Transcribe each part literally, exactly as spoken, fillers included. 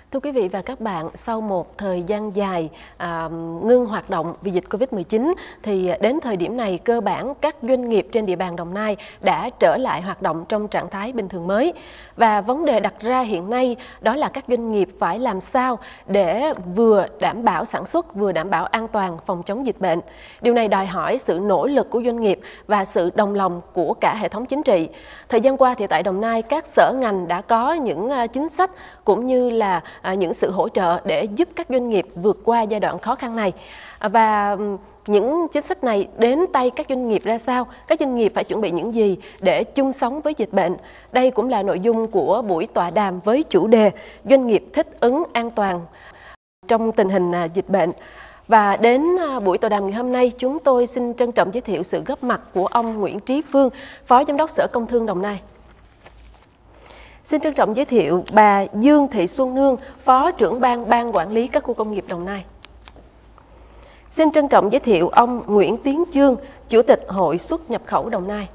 Thưa quý vị và các bạn, sau một thời gian dài à, ngưng hoạt động vì dịch Covid mười chín, thì đến thời điểm này cơ bản các doanh nghiệp trên địa bàn Đồng Nai đã trở lại hoạt động trong trạng thái bình thường mới. Và vấn đề đặt ra hiện nay đó là các doanh nghiệp phải làm sao để vừa đảm bảo sản xuất, vừa đảm bảo an toàn phòng chống dịch bệnh. Điều này đòi hỏi sự nỗ lực của doanh nghiệp và sự đồng lòng của cả hệ thống chính trị. Thời gian qua thì tại Đồng Nai, các sở ngành đã có những chính sách cũng như là những sự hỗ trợ để giúp các doanh nghiệp vượt qua giai đoạn khó khăn này. Và những chính sách này đến tay các doanh nghiệp ra sao? Các doanh nghiệp phải chuẩn bị những gì để chung sống với dịch bệnh? Đây cũng là nội dung của buổi tọa đàm với chủ đề Doanh nghiệp thích ứng an toàn trong tình hình dịch bệnh. Và đến buổi tọa đàm ngày hôm nay, chúng tôi xin trân trọng giới thiệu sự góp mặt của ông Nguyễn Trí Phương, Phó Giám đốc Sở Công Thương Đồng Nai. Xin trân trọng giới thiệu bà Dương Thị Xuân Nương, Phó trưởng ban Ban Quản lý các khu công nghiệp Đồng Nai. Xin trân trọng giới thiệu ông Nguyễn Tiến Chương, Chủ tịch Hội xuất nhập khẩu Đồng Nai.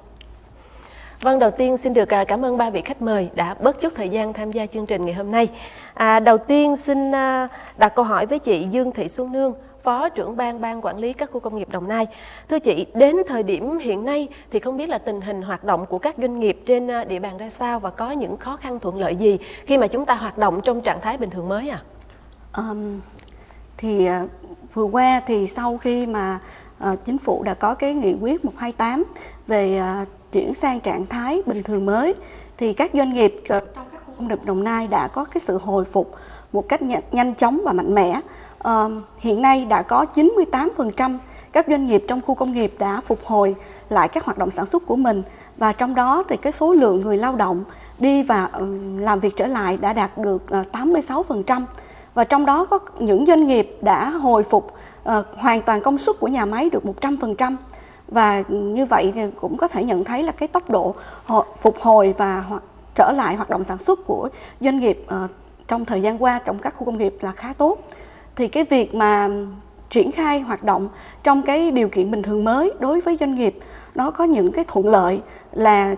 Vâng, đầu tiên xin được cảm ơn ba vị khách mời đã bớt chút thời gian tham gia chương trình ngày hôm nay. À, đầu tiên xin đặt câu hỏi với chị Dương Thị Xuân Nương, Phó trưởng ban Ban Quản lý các khu công nghiệp Đồng Nai. Thưa chị, đến thời điểm hiện nay thì không biết là tình hình hoạt động của các doanh nghiệp trên địa bàn ra sao và có những khó khăn thuận lợi gì khi mà chúng ta hoạt động trong trạng thái bình thường mới ạ? À? Um, thì uh, vừa qua thì sau khi mà uh, chính phủ đã có cái nghị quyết một hai tám về uh, chuyển sang trạng thái bình thường mới, thì các doanh nghiệp uh, trong các khu công nghiệp Đồng Nai đã có cái sự hồi phục một cách nhanh, nhanh chóng và mạnh mẽ. Uh, hiện nay đã có chín mươi tám phần trăm các doanh nghiệp trong khu công nghiệp đã phục hồi lại các hoạt động sản xuất của mình, và trong đó thì cái số lượng người lao động đi và um, làm việc trở lại đã đạt được uh, tám mươi sáu phần trăm, và trong đó có những doanh nghiệp đã hồi phục uh, hoàn toàn công suất của nhà máy được một trăm phần trăm. Và như vậy thì cũng có thể nhận thấy là cái tốc độ phục hồi và trở lại hoạt động sản xuất của doanh nghiệp uh, trong thời gian qua trong các khu công nghiệp là khá tốt. Thì cái việc mà triển khai hoạt động trong cái điều kiện bình thường mới đối với doanh nghiệp, nó có những cái thuận lợi là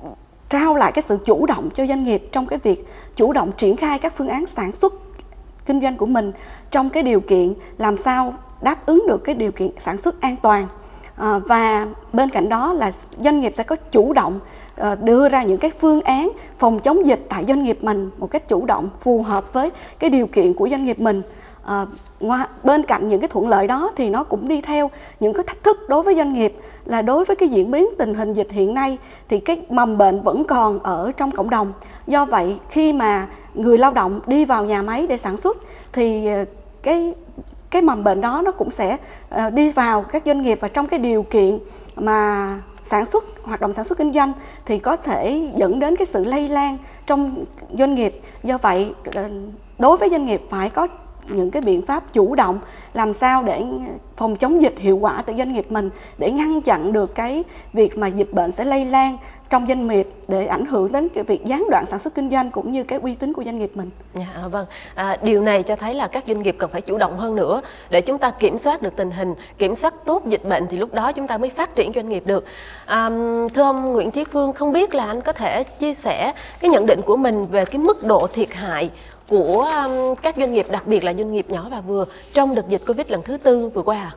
trao lại cái sự chủ động cho doanh nghiệp trong cái việc chủ động triển khai các phương án sản xuất kinh doanh của mình trong cái điều kiện làm sao đáp ứng được cái điều kiện sản xuất an toàn. À, và bên cạnh đó là doanh nghiệp sẽ có chủ động à, đưa ra những cái phương án phòng chống dịch tại doanh nghiệp mình một cách chủ động phù hợp với cái điều kiện của doanh nghiệp mình. À, ngoài, bên cạnh những cái thuận lợi đó thì nó cũng đi theo những cái thách thức đối với doanh nghiệp, là đối với cái diễn biến tình hình dịch hiện nay thì cái mầm bệnh vẫn còn ở trong cộng đồng. Do vậy khi mà người lao động đi vào nhà máy để sản xuất thì cái cái mầm bệnh đó nó cũng sẽ uh, đi vào các doanh nghiệp, và trong cái điều kiện mà sản xuất, hoạt động sản xuất kinh doanh thì có thể dẫn đến cái sự lây lan trong doanh nghiệp. Do vậy uh, đối với doanh nghiệp phải có những cái biện pháp chủ động làm sao để phòng chống dịch hiệu quả tại doanh nghiệp mình, để ngăn chặn được cái việc mà dịch bệnh sẽ lây lan trong doanh nghiệp để ảnh hưởng đến cái việc gián đoạn sản xuất kinh doanh cũng như cái uy tín của doanh nghiệp mình. Dạ, vâng, à, điều này cho thấy là các doanh nghiệp cần phải chủ động hơn nữa để chúng ta kiểm soát được tình hình, kiểm soát tốt dịch bệnh thì lúc đó chúng ta mới phát triển doanh nghiệp được. À, thưa ông Nguyễn Trí Phương, không biết là anh có thể chia sẻ cái nhận định của mình về cái mức độ thiệt hại của um, các doanh nghiệp, đặc biệt là doanh nghiệp nhỏ và vừa trong đợt dịch Covid lần thứ tư vừa qua à?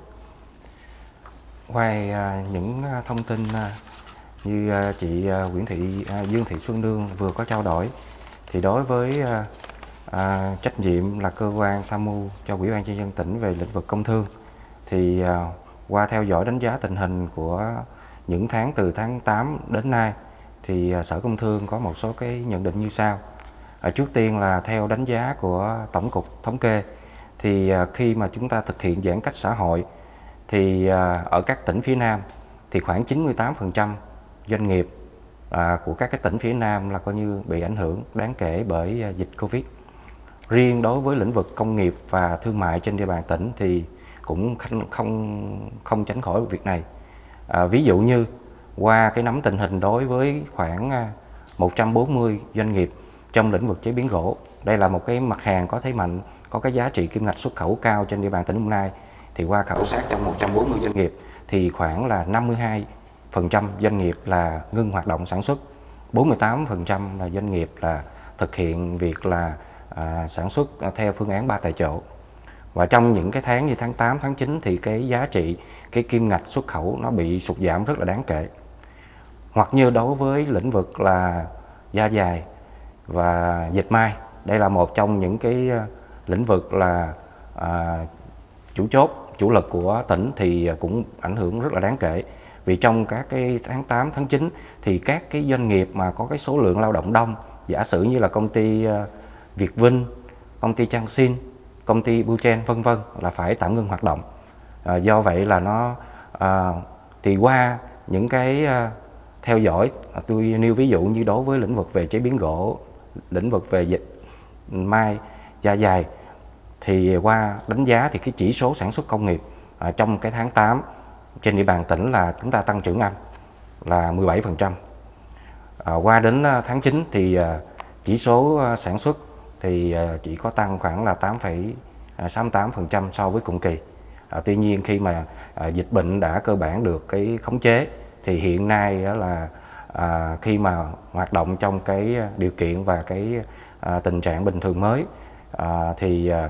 Ngoài uh, những uh, thông tin uh, như uh, chị uh, Nguyễn Thị uh, Dương Thị Xuân Nương vừa có trao đổi, thì đối với uh, uh, trách nhiệm là cơ quan tham mưu cho Ủy ban nhân dân tỉnh về lĩnh vực công thương, thì uh, qua theo dõi đánh giá tình hình của những tháng từ tháng tám đến nay, thì uh, Sở Công Thương có một số cái nhận định như sau. À, trước tiên là theo đánh giá của Tổng cục Thống kê, thì à, khi mà chúng ta thực hiện giãn cách xã hội thì à, ở các tỉnh phía Nam thì khoảng chín mươi tám phần trăm doanh nghiệp à, của các cái tỉnh phía Nam là coi như bị ảnh hưởng đáng kể bởi à, dịch Covid. Riêng đối với lĩnh vực công nghiệp và thương mại trên địa bàn tỉnh thì cũng không không, không tránh khỏi việc này. À, ví dụ như qua cái nắm tình hình đối với khoảng à, một trăm bốn mươi doanh nghiệp trong lĩnh vực chế biến gỗ, đây là một cái mặt hàng có thế mạnh, có cái giá trị kim ngạch xuất khẩu cao trên địa bàn tỉnh Đồng Nai, thì qua khảo sát trong một trăm bốn mươi doanh nghiệp thì khoảng là năm mươi hai phần trăm doanh nghiệp là ngưng hoạt động sản xuất, bốn mươi tám phần trăm là doanh nghiệp là thực hiện việc là à, sản xuất theo phương án ba tại chỗ. Và trong những cái tháng như tháng tám, tháng chín thì cái giá trị, cái kim ngạch xuất khẩu nó bị sụt giảm rất là đáng kể. Hoặc như đối với lĩnh vực là da dày và dệt may, đây là một trong những cái lĩnh vực là à, chủ chốt, chủ lực của tỉnh thì cũng ảnh hưởng rất là đáng kể. Vì trong các cái tháng tám, tháng chín thì các cái doanh nghiệp mà có cái số lượng lao động đông, giả sử như là công ty Việt Vinh, công ty Trang Sin, công ty Buchen vân vân là phải tạm ngưng hoạt động. À, do vậy là nó à, thì qua những cái à, theo dõi, tôi nêu ví dụ như đối với lĩnh vực về chế biến gỗ, lĩnh vực về dệt may, da dày, thì qua đánh giá thì cái chỉ số sản xuất công nghiệp à, trong cái tháng tám trên địa bàn tỉnh là chúng ta tăng trưởng âm là mười bảy phần trăm. À, qua đến tháng chín thì à, chỉ số à, sản xuất thì à, chỉ có tăng khoảng là tám phẩy sáu mươi tám phần trăm so với cùng kỳ. À, tuy nhiên khi mà à, dịch bệnh đã cơ bản được cái khống chế thì hiện nay là à, khi mà hoạt động trong cái điều kiện và cái à, tình trạng bình thường mới à, thì à,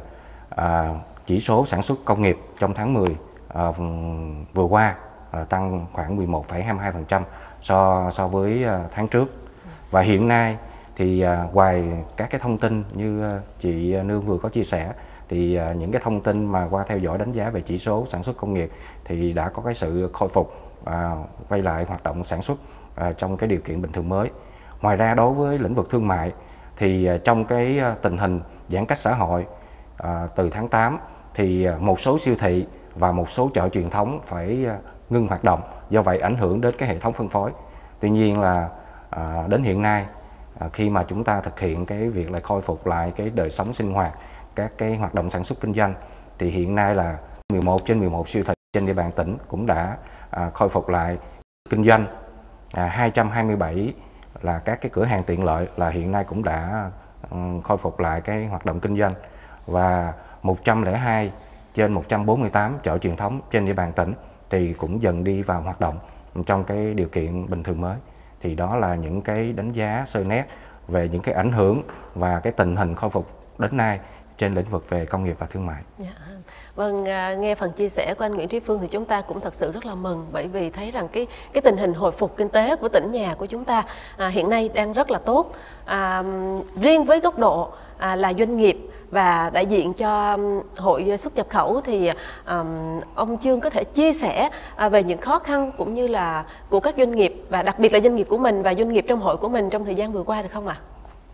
à, chỉ số sản xuất công nghiệp trong tháng mười à, vừa qua à, tăng khoảng mười một phẩy hai mươi hai phần trăm so so với à, tháng trước. Và hiện nay thì à, ngoài các cái thông tin như à, chị Nương vừa có chia sẻ thì à, những cái thông tin mà qua theo dõi đánh giá về chỉ số sản xuất công nghiệp thì đã có cái sự khôi phục à, quay lại hoạt động sản xuất à, trong cái điều kiện bình thường mới. Ngoài ra đối với lĩnh vực thương mại thì à, trong cái à, tình hình giãn cách xã hội à, từ tháng tám thì à, một số siêu thị và một số chợ truyền thống phải à, ngưng hoạt động, do vậy ảnh hưởng đến cái hệ thống phân phối. Tuy nhiên là à, đến hiện nay à, khi mà chúng ta thực hiện cái việc là khôi phục lại cái đời sống sinh hoạt, các cái hoạt động sản xuất kinh doanh thì hiện nay là mười một trên mười một siêu thị trên địa bàn tỉnh cũng đã à, khôi phục lại kinh doanh. À, hai trăm hai mươi bảy là các cái cửa hàng tiện lợi là hiện nay cũng đã um, khôi phục lại cái hoạt động kinh doanh, và một trăm lẻ hai trên một trăm bốn mươi tám chợ truyền thống trên địa bàn tỉnh thì cũng dần đi vào hoạt động trong cái điều kiện bình thường mới. Thì đó là những cái đánh giá sơ nét về những cái ảnh hưởng và cái tình hình khôi phục đến nay trên lĩnh vực về công nghiệp và thương mại. Dạ. Vâng, nghe phần chia sẻ của anh Nguyễn Trí Phương thì chúng ta cũng thật sự rất là mừng, bởi vì thấy rằng cái cái tình hình hồi phục kinh tế của tỉnh nhà của chúng ta à, hiện nay đang rất là tốt. À, riêng với góc độ à, là doanh nghiệp và đại diện cho Hội xuất nhập khẩu thì um, ông Chương có thể chia sẻ à, về những khó khăn cũng như là của các doanh nghiệp, và đặc biệt là doanh nghiệp của mình và doanh nghiệp trong hội của mình trong thời gian vừa qua được không ạ? À?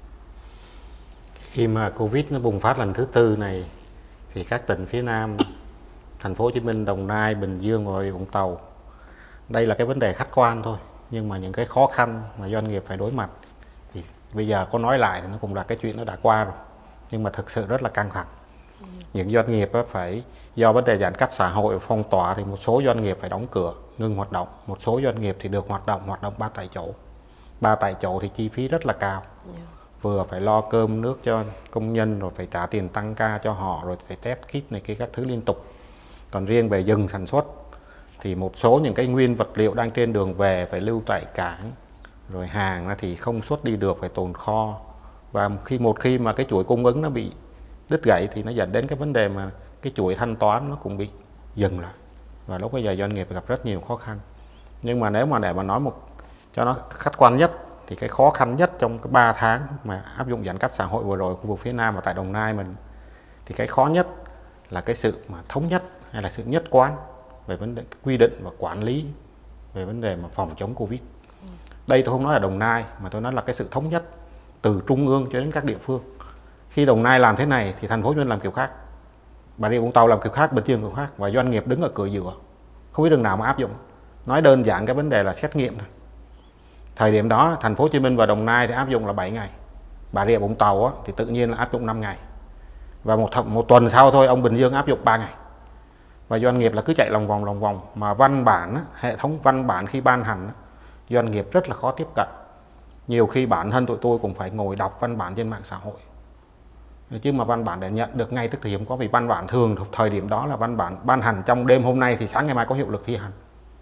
Khi mà Covid nó bùng phát lần thứ tư này thì các tỉnh phía Nam, Thành phố Hồ Chí Minh, Đồng Nai, Bình Dương và Vũng Tàu, đây là cái vấn đề khách quan thôi, nhưng mà những cái khó khăn mà doanh nghiệp phải đối mặt thì bây giờ có nói lại thì nó cũng là cái chuyện nó đã qua rồi, nhưng mà thực sự rất là căng thẳng. Ừ. Những doanh nghiệp phải do vấn đề giãn cách xã hội, phong tỏa thì một số doanh nghiệp phải đóng cửa, ngừng hoạt động. Một số doanh nghiệp thì được hoạt động, hoạt động ba tại chỗ. Ba tại chỗ thì chi phí rất là cao. Yeah. Vừa phải lo cơm nước cho công nhân, rồi phải trả tiền tăng ca cho họ, rồi phải test kit này kia các thứ liên tục. Còn riêng về dừng sản xuất thì một số những cái nguyên vật liệu đang trên đường về phải lưu tại cảng, rồi hàng thì không xuất đi được, phải tồn kho. Và khi một khi mà cái chuỗi cung ứng nó bị đứt gãy thì nó dẫn đến cái vấn đề mà cái chuỗi thanh toán nó cũng bị dừng lại, và lúc bây giờ doanh nghiệp gặp rất nhiều khó khăn. Nhưng mà nếu mà để mà nói một cho nó khách quan nhất thì cái khó khăn nhất trong cái ba tháng mà áp dụng giãn cách xã hội vừa rồi khu vực phía Nam và tại Đồng Nai mình, thì cái khó nhất là cái sự mà thống nhất hay là sự nhất quán về vấn đề quy định và quản lý về vấn đề mà phòng chống Covid. Đây tôi không nói là Đồng Nai, mà tôi nói là cái sự thống nhất từ trung ương cho đến các địa phương. Khi Đồng Nai làm thế này thì thành phố Hồ Chí Minh làm kiểu khác, Bà Rịa Vũng Tàu làm kiểu khác, Bình Dương kiểu khác, và doanh nghiệp đứng ở cửa giữa không biết đường nào mà áp dụng. Nói đơn giản cái vấn đề là xét nghiệm thôi. Thời điểm đó thành phố Hồ Chí Minh và Đồng Nai thì áp dụng là bảy ngày, Bà Rịa Vũng Tàu á, thì tự nhiên là áp dụng năm ngày, và một, một tuần sau thôi ông Bình Dương áp dụng ba ngày. Và doanh nghiệp là cứ chạy lòng vòng lòng vòng, mà văn bản á, hệ thống văn bản khi ban hành á, doanh nghiệp rất là khó tiếp cận. Nhiều khi bản thân tụi tôi cũng phải ngồi đọc văn bản trên mạng xã hội, chứ mà văn bản để nhận được ngay tức thì không có, vì văn bản thường thời điểm đó là văn bản ban hành trong đêm hôm nay thì sáng ngày mai có hiệu lực thi hành.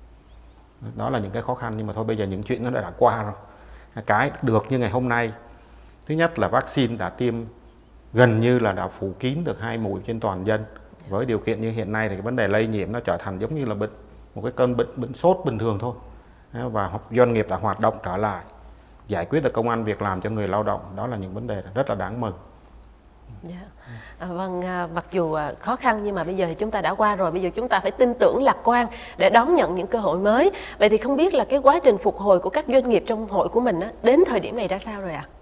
Đó là những cái khó khăn, nhưng mà thôi bây giờ những chuyện nó đã, đã qua rồi. Cái được như ngày hôm nay, thứ nhất là vaccine đã tiêm gần như là đã phủ kín được hai mũi trên toàn dân. Với điều kiện như hiện nay thì cái vấn đề lây nhiễm nó trở thành giống như là bệnh một cái cơn bệnh bệnh sốt bình thường thôi. Và doanh nghiệp đã hoạt động trở lại, giải quyết được công ăn việc làm cho người lao động, đó là những vấn đề rất là đáng mừng. Yeah. À, vâng, à, mặc dù à, khó khăn nhưng mà bây giờ thì chúng ta đã qua rồi, bây giờ chúng ta phải tin tưởng lạc quan để đón nhận những cơ hội mới. Vậy thì không biết là cái quá trình phục hồi của các doanh nghiệp trong hội của mình á, đến thời điểm này ra sao rồi ạ? À?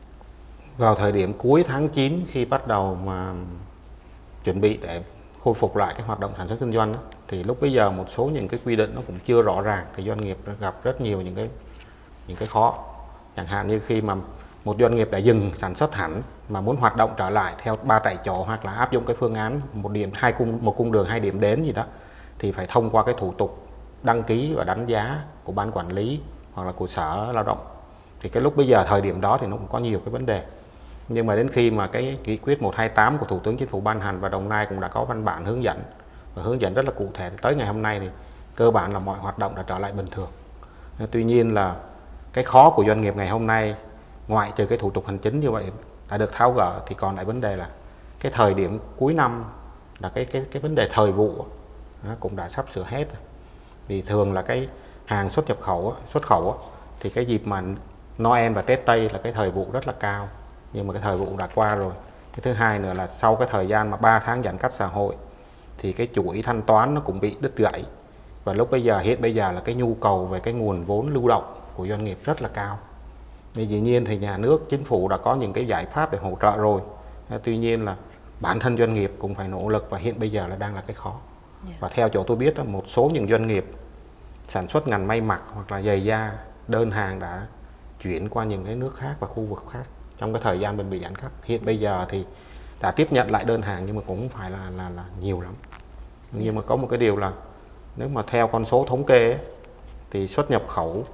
Vào thời điểm cuối tháng chín khi bắt đầu mà chuẩn bị để khôi phục lại cái hoạt động sản xuất kinh doanh đó, thì lúc bây giờ một số những cái quy định nó cũng chưa rõ ràng, thì doanh nghiệp gặp rất nhiều những cái những cái khó. Chẳng hạn như khi mà một doanh nghiệp đã dừng sản xuất hẳn mà muốn hoạt động trở lại theo ba tại chỗ hoặc là áp dụng cái phương án một điểm hai cung một cung đường hai điểm đến gì đó, thì phải thông qua cái thủ tục đăng ký và đánh giá của ban quản lý hoặc là của sở lao động. Thì cái lúc bây giờ thời điểm đó thì nó cũng có nhiều cái vấn đề. Nhưng mà đến khi mà cái nghị quyết một hai tám của Thủ tướng Chính phủ ban hành và Đồng Nai cũng đã có văn bản hướng dẫn và hướng dẫn rất là cụ thể, tới ngày hôm nay thì cơ bản là mọi hoạt động đã trở lại bình thường. Tuy nhiên là cái khó của doanh nghiệp ngày hôm nay, ngoại trừ cái thủ tục hành chính như vậy đã được tháo gỡ, thì còn lại vấn đề là cái thời điểm cuối năm là cái cái cái vấn đề thời vụ nó cũng đã sắp sửa hết. Vì thường là cái hàng xuất nhập khẩu xuất khẩu thì cái dịp mà Noel và Tết Tây là cái thời vụ rất là cao, nhưng mà cái thời vụ đã qua rồi. Cái thứ hai nữa là sau cái thời gian mà ba tháng giãn cách xã hội thì cái chuỗi thanh toán nó cũng bị đứt gãy, và lúc bây giờ hiện bây giờ là cái nhu cầu về cái nguồn vốn lưu động của doanh nghiệp rất là cao. Vì dĩ nhiên thì nhà nước, chính phủ đã có những cái giải pháp để hỗ trợ rồi. Tuy nhiên là bản thân doanh nghiệp cũng phải nỗ lực, và hiện bây giờ là đang là cái khó. Yeah. Và theo chỗ tôi biết là một số những doanh nghiệp sản xuất ngành may mặc hoặc là giày da, đơn hàng đã chuyển qua những cái nước khác và khu vực khác trong cái thời gian mình bị giãn cách. Hiện bây giờ thì đã tiếp nhận lại đơn hàng nhưng mà cũng không phải là là, là nhiều lắm. Nhưng yeah. mà có một cái điều là nếu mà theo con số thống kê ấy, thì xuất nhập khẩu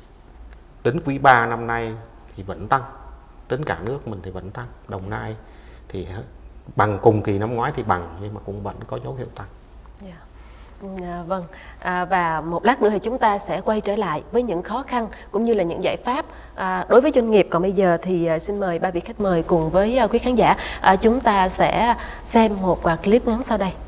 tính quý ba năm nay thì vẫn tăng, tính cả nước mình thì vẫn tăng. Đồng Nai thì bằng cùng kỳ năm ngoái thì bằng, nhưng mà cũng vẫn có dấu hiệu tăng. Yeah. À, vâng, à, và một lát nữa thì chúng ta sẽ quay trở lại với những khó khăn cũng như là những giải pháp à, đối với doanh nghiệp. Còn bây giờ thì à, xin mời ba vị khách mời cùng với à, quý khán giả à, chúng ta sẽ xem một à, clip ngắn sau đây.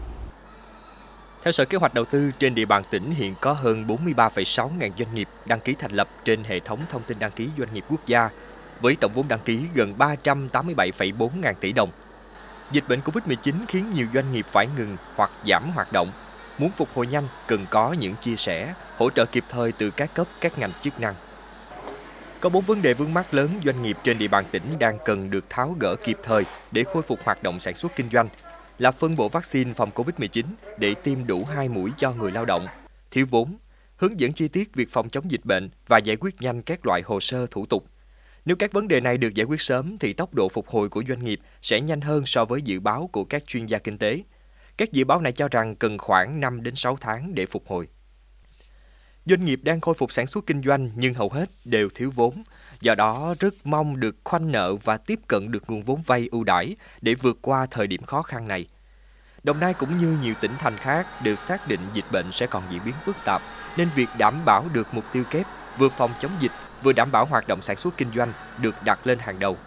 Theo Sở Kế hoạch Đầu tư, trên địa bàn tỉnh hiện có hơn bốn mươi ba phẩy sáu ngàn doanh nghiệp đăng ký thành lập trên hệ thống thông tin đăng ký doanh nghiệp quốc gia, với tổng vốn đăng ký gần ba trăm tám mươi bảy phẩy bốn ngàn tỷ đồng. Dịch bệnh Covid mười chín khiến nhiều doanh nghiệp phải ngừng hoặc giảm hoạt động. Muốn phục hồi nhanh, cần có những chia sẻ, hỗ trợ kịp thời từ các cấp, các ngành chức năng. Có bốn vấn đề vướng mắc lớn doanh nghiệp trên địa bàn tỉnh đang cần được tháo gỡ kịp thời để khôi phục hoạt động sản xuất kinh doanh, là phân bổ vaccine phòng Covid mười chín để tiêm đủ hai mũi cho người lao động, thiếu vốn, hướng dẫn chi tiết việc phòng chống dịch bệnh và giải quyết nhanh các loại hồ sơ thủ tục. Nếu các vấn đề này được giải quyết sớm thì tốc độ phục hồi của doanh nghiệp sẽ nhanh hơn so với dự báo của các chuyên gia kinh tế. Các dự báo này cho rằng cần khoảng năm đến sáu tháng để phục hồi. Doanh nghiệp đang khôi phục sản xuất kinh doanh nhưng hầu hết đều thiếu vốn, do đó rất mong được khoanh nợ và tiếp cận được nguồn vốn vay ưu đãi để vượt qua thời điểm khó khăn này. Đồng Nai cũng như nhiều tỉnh thành khác đều xác định dịch bệnh sẽ còn diễn biến phức tạp, nên việc đảm bảo được mục tiêu kép vừa phòng chống dịch vừa đảm bảo hoạt động sản xuất kinh doanh được đặt lên hàng đầu.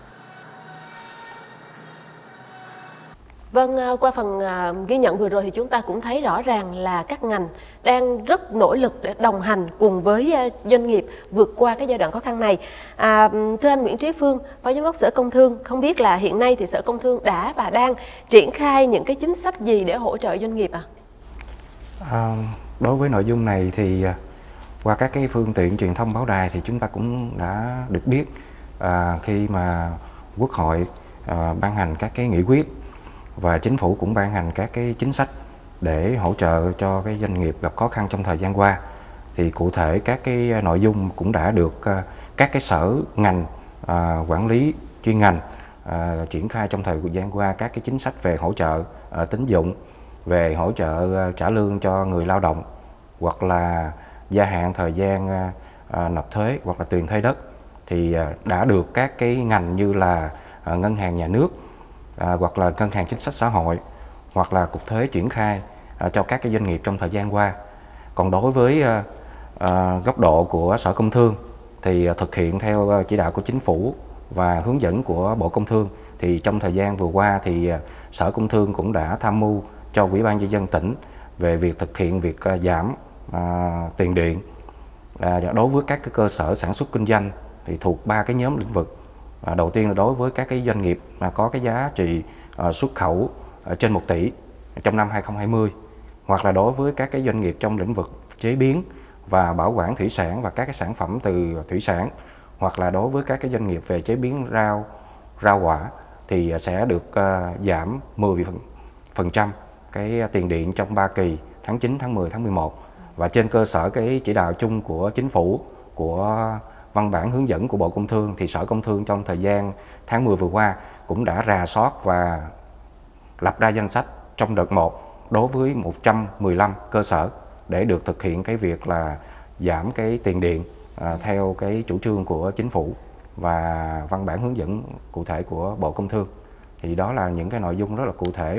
Vâng, qua phần ghi nhận vừa rồi thì chúng ta cũng thấy rõ ràng là các ngành đang rất nỗ lực để đồng hành cùng với doanh nghiệp vượt qua cái giai đoạn khó khăn này. À, thưa anh Nguyễn Trí Phương, Phó Giám đốc Sở Công Thương, không biết là hiện nay thì Sở Công Thương đã và đang triển khai những cái chính sách gì để hỗ trợ doanh nghiệp ạ? À? À, đối với nội dung này thì qua các cái phương tiện truyền thông báo đài thì chúng ta cũng đã được biết à, khi mà Quốc hội à, ban hành các cái nghị quyết và chính phủ cũng ban hành các cái chính sách để hỗ trợ cho cái doanh nghiệp gặp khó khăn trong thời gian qua, thì cụ thể các cái nội dung cũng đã được uh, các cái sở ngành uh, quản lý chuyên ngành uh, triển khai trong thời gian qua các cái chính sách về hỗ trợ uh, tín dụng, về hỗ trợ uh, trả lương cho người lao động, hoặc là gia hạn thời gian uh, uh, nộp thuế hoặc là tiền thuê đất, thì uh, đã được các cái ngành như là uh, ngân hàng nhà nước À, hoặc là ngân hàng chính sách xã hội hoặc là cục thuế triển khai à, cho các cái doanh nghiệp trong thời gian qua. Còn đối với à, à, góc độ của Sở Công Thương thì à, thực hiện theo chỉ đạo của chính phủ và hướng dẫn của Bộ Công Thương thì trong thời gian vừa qua thì Sở Công Thương cũng đã tham mưu cho Ủy ban nhân dân tỉnh về việc thực hiện việc giảm à, tiền điện à, đối với các cái cơ sở sản xuất kinh doanh thì thuộc ba cái nhóm lĩnh vực. À, đầu tiên là đối với các cái doanh nghiệp mà có cái giá trị à, xuất khẩu à, trên một tỷ trong năm hai không hai không, hoặc là đối với các cái doanh nghiệp trong lĩnh vực chế biến và bảo quản thủy sản và các cái sản phẩm từ thủy sản, hoặc là đối với các cái doanh nghiệp về chế biến rau rau quả thì sẽ được uh, giảm mười phần trăm cái tiền điện trong ba kỳ tháng chín, tháng mười, tháng mười một. Và trên cơ sở cái chỉ đạo chung của Chính phủ, của văn bản hướng dẫn của Bộ Công Thương thì Sở Công Thương trong thời gian tháng mười vừa qua cũng đã rà soát và lập ra danh sách trong đợt một đối với một trăm mười lăm cơ sở để được thực hiện cái việc là giảm cái tiền điện à, theo cái chủ trương của Chính phủ và văn bản hướng dẫn cụ thể của Bộ Công Thương. Thì đó là những cái nội dung rất là cụ thể.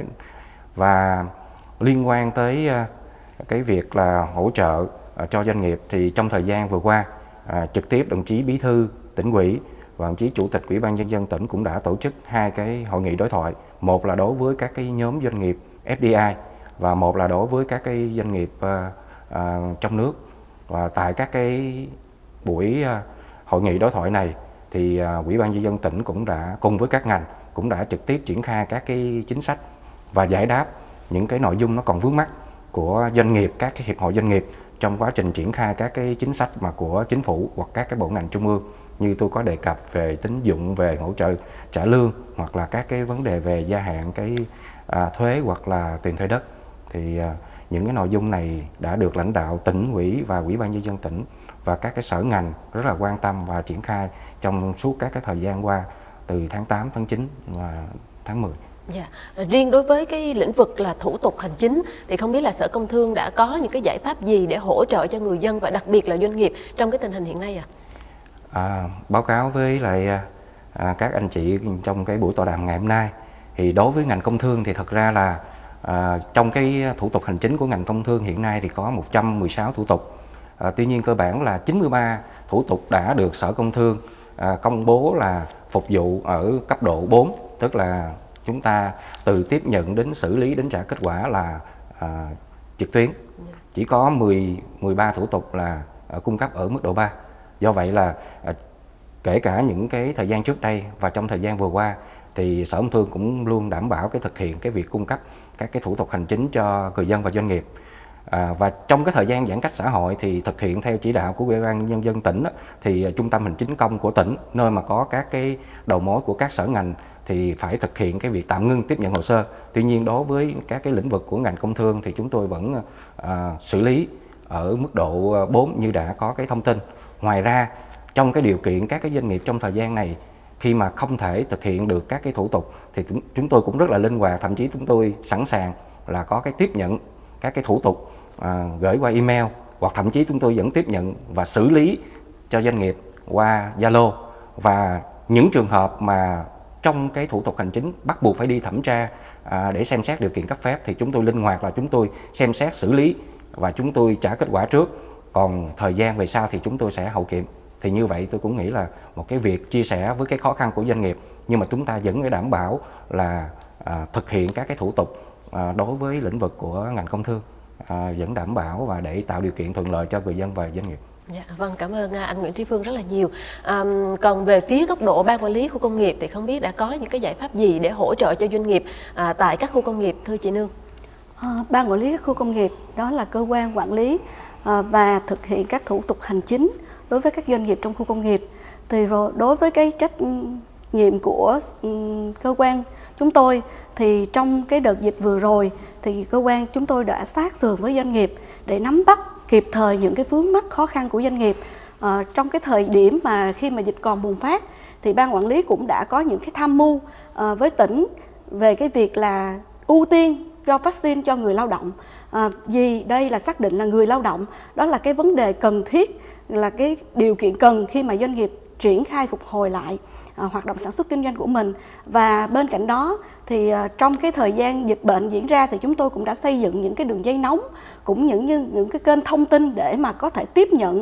Và liên quan tới cái việc là hỗ trợ cho doanh nghiệp thì trong thời gian vừa qua à, trực tiếp đồng chí Bí thư Tỉnh ủy và đồng chí Chủ tịch Ủy ban nhân dân tỉnh cũng đã tổ chức hai cái hội nghị đối thoại, một là đối với các cái nhóm doanh nghiệp ép đê i và một là đối với các cái doanh nghiệp à, à, trong nước. Và tại các cái buổi à, hội nghị đối thoại này thì à, Ủy ban nhân dân tỉnh cũng đã cùng với các ngành cũng đã trực tiếp triển khai các cái chính sách và giải đáp những cái nội dung nó còn vướng mắc của doanh nghiệp, các cái hiệp hội doanh nghiệp trong quá trình triển khai các cái chính sách mà của Chính phủ hoặc các cái bộ ngành trung ương, như tôi có đề cập về tín dụng, về hỗ trợ trả lương, hoặc là các cái vấn đề về gia hạn cái à, thuế hoặc là tiền thuê đất. Thì à, những cái nội dung này đã được lãnh đạo tỉnh ủy và Ủy ban nhân dân tỉnh và các cái sở ngành rất là quan tâm và triển khai trong suốt các cái thời gian qua từ tháng tám, tháng chín và tháng mười. Dạ. Riêng đối với cái lĩnh vực là thủ tục hành chính thì không biết là Sở Công Thương đã có những cái giải pháp gì để hỗ trợ cho người dân và đặc biệt là doanh nghiệp trong cái tình hình hiện nay ạ? À? À, báo cáo với lại à, các anh chị trong cái buổi tọa đàm ngày hôm nay thì đối với ngành công thương thì thật ra là à, trong cái thủ tục hành chính của ngành công thương hiện nay thì có một trăm mười sáu thủ tục. À, tuy nhiên cơ bản là chín mươi ba thủ tục đã được Sở Công Thương à, công bố là phục vụ ở cấp độ bốn, tức là chúng ta từ tiếp nhận đến xử lý đến trả kết quả là à, trực tuyến. Chỉ có mười, mười ba thủ tục là à, cung cấp ở mức độ ba. Do vậy là à, kể cả những cái thời gian trước đây và trong thời gian vừa qua thì Sở Công Thương cũng luôn đảm bảo cái thực hiện cái việc cung cấp các cái thủ tục hành chính cho người dân và doanh nghiệp. À, và trong cái thời gian giãn cách xã hội thì thực hiện theo chỉ đạo của Ủy ban nhân dân tỉnh đó, thì trung tâm hành chính công của tỉnh, nơi mà có các cái đầu mối của các sở ngành thì phải thực hiện cái việc tạm ngưng tiếp nhận hồ sơ. Tuy nhiên đối với các cái lĩnh vực của ngành công thương thì chúng tôi vẫn à, xử lý ở mức độ bốn như đã có cái thông tin. Ngoài ra trong cái điều kiện các cái doanh nghiệp trong thời gian này khi mà không thể thực hiện được các cái thủ tục thì chúng tôi cũng rất là linh hoạt, thậm chí chúng tôi sẵn sàng là có cái tiếp nhận các cái thủ tục à, gửi qua email, hoặc thậm chí chúng tôi vẫn tiếp nhận và xử lý cho doanh nghiệp qua Zalo. Và những trường hợp mà trong cái thủ tục hành chính bắt buộc phải đi thẩm tra à, để xem xét điều kiện cấp phép thì chúng tôi linh hoạt là chúng tôi xem xét xử lý và chúng tôi trả kết quả trước, còn thời gian về sau thì chúng tôi sẽ hậu kiểm. Thì như vậy tôi cũng nghĩ là một cái việc chia sẻ với cái khó khăn của doanh nghiệp, nhưng mà chúng ta vẫn phải đảm bảo là à, thực hiện các cái thủ tục à, đối với lĩnh vực của ngành công thương à, vẫn đảm bảo và để tạo điều kiện thuận lợi cho người dân và doanh nghiệp. Dạ, vâng, cảm ơn anh Nguyễn Trí Phương rất là nhiều. À, còn về phía góc độ ban quản lý khu công nghiệp thì không biết đã có những cái giải pháp gì để hỗ trợ cho doanh nghiệp à, tại các khu công nghiệp, thưa chị Nương? À, ban quản lý các khu công nghiệp đó là cơ quan quản lý à, và thực hiện các thủ tục hành chính đối với các doanh nghiệp trong khu công nghiệp. Thì rồi đối với cái trách nhiệm của um, cơ quan chúng tôi thì trong cái đợt dịch vừa rồi thì cơ quan chúng tôi đã sát sườn với doanh nghiệp để nắm bắt kịp thời những cái vướng mắc khó khăn của doanh nghiệp. À, trong cái thời điểm mà khi mà dịch còn bùng phát thì ban quản lý cũng đã có những cái tham mưu à, với tỉnh về cái việc là ưu tiên cho vaccine cho người lao động. À, vì đây là xác định là người lao động, đó là cái vấn đề cần thiết, là cái điều kiện cần khi mà doanh nghiệp triển khai phục hồi lại à, hoạt động sản xuất kinh doanh của mình. Và bên cạnh đó thì à, trong cái thời gian dịch bệnh diễn ra thì chúng tôi cũng đã xây dựng những cái đường dây nóng, cũng những như những cái kênh thông tin để mà có thể tiếp nhận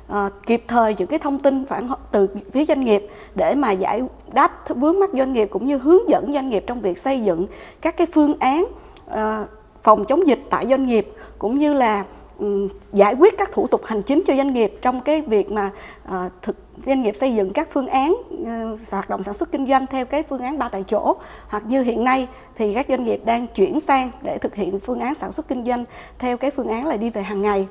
uh, kịp thời những cái thông tin phản hồi từ phía doanh nghiệp để mà giải đáp vướng mắc doanh nghiệp, cũng như hướng dẫn doanh nghiệp trong việc xây dựng các cái phương án uh, phòng chống dịch tại doanh nghiệp, cũng như là um, giải quyết các thủ tục hành chính cho doanh nghiệp trong cái việc mà uh, thực doanh nghiệp xây dựng các phương án uh, hoạt động sản xuất kinh doanh theo cái phương án ba tại chỗ, hoặc như hiện nay thì các doanh nghiệp đang chuyển sang để thực hiện phương án sản xuất kinh doanh theo cái phương án là đi về hàng ngày.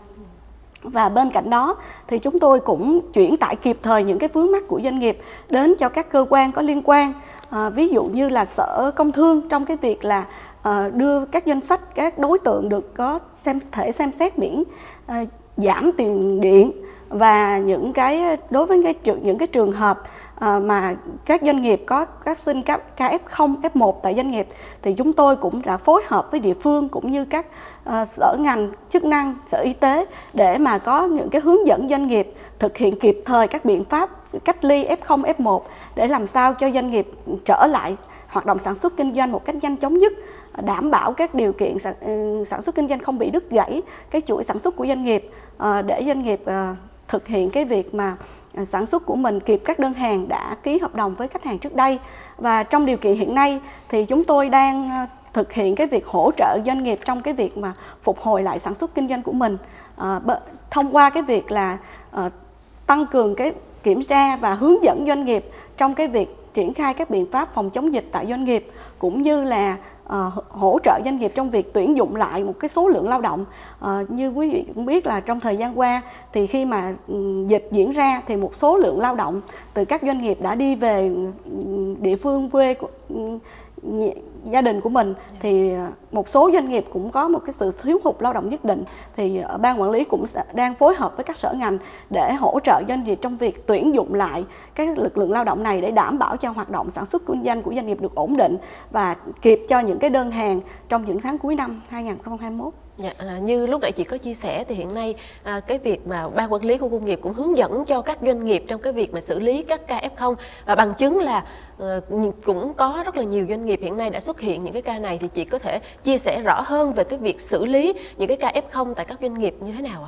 Và bên cạnh đó thì chúng tôi cũng chuyển tải kịp thời những cái vướng mắc của doanh nghiệp đến cho các cơ quan có liên quan, à, ví dụ như là Sở Công Thương trong cái việc là à, đưa các danh sách các đối tượng được có xem thể xem xét miễn à, giảm tiền điện, và những cái đối với cái những cái trường hợp à, mà các doanh nghiệp có phát sinh các ca ép không, ép một tại doanh nghiệp thì chúng tôi cũng đã phối hợp với địa phương cũng như các à, sở ngành chức năng, Sở Y tế để mà có những cái hướng dẫn doanh nghiệp thực hiện kịp thời các biện pháp cách ly ép không, ép một để làm sao cho doanh nghiệp trở lại hoạt động sản xuất kinh doanh một cách nhanh chóng nhất, đảm bảo các điều kiện sản, sản xuất kinh doanh không bị đứt gãy cái chuỗi sản xuất của doanh nghiệp, à, để doanh nghiệp à, thực hiện cái việc mà sản xuất của mình kịp các đơn hàng đã ký hợp đồng với khách hàng trước đây. Và trong điều kiện hiện nay thì chúng tôi đang thực hiện cái việc hỗ trợ doanh nghiệp trong cái việc mà phục hồi lại sản xuất kinh doanh của mình, à, thông qua cái việc là à, tăng cường cái kiểm tra và hướng dẫn doanh nghiệp trong cái việc triển khai các biện pháp phòng chống dịch tại doanh nghiệp, cũng như là uh, hỗ trợ doanh nghiệp trong việc tuyển dụng lại một cái số lượng lao động. Uh, như quý vị cũng biết là trong thời gian qua thì khi mà um, dịch diễn ra thì một số lượng lao động từ các doanh nghiệp đã đi về um, địa phương quê của um, gia đình của mình, thì một số doanh nghiệp cũng có một cái sự thiếu hụt lao động nhất định, thì ban quản lý cũng đang phối hợp với các sở ngành để hỗ trợ doanh nghiệp trong việc tuyển dụng lại các lực lượng lao động này để đảm bảo cho hoạt động sản xuất kinh doanh của doanh nghiệp được ổn định và kịp cho những cái đơn hàng trong những tháng cuối năm hai nghìn không trăm hai mươi mốt. Dạ, à, như lúc nãy chị có chia sẻ thì hiện nay à, cái việc mà ban quản lý khu công nghiệp cũng hướng dẫn cho các doanh nghiệp trong cái việc mà xử lý các ca ép không, và bằng chứng là à, cũng có rất là nhiều doanh nghiệp hiện nay đã xuất hiện những cái ca này, thì chị có thể chia sẻ rõ hơn về cái việc xử lý những cái ca ép không tại các doanh nghiệp như thế nào ạ?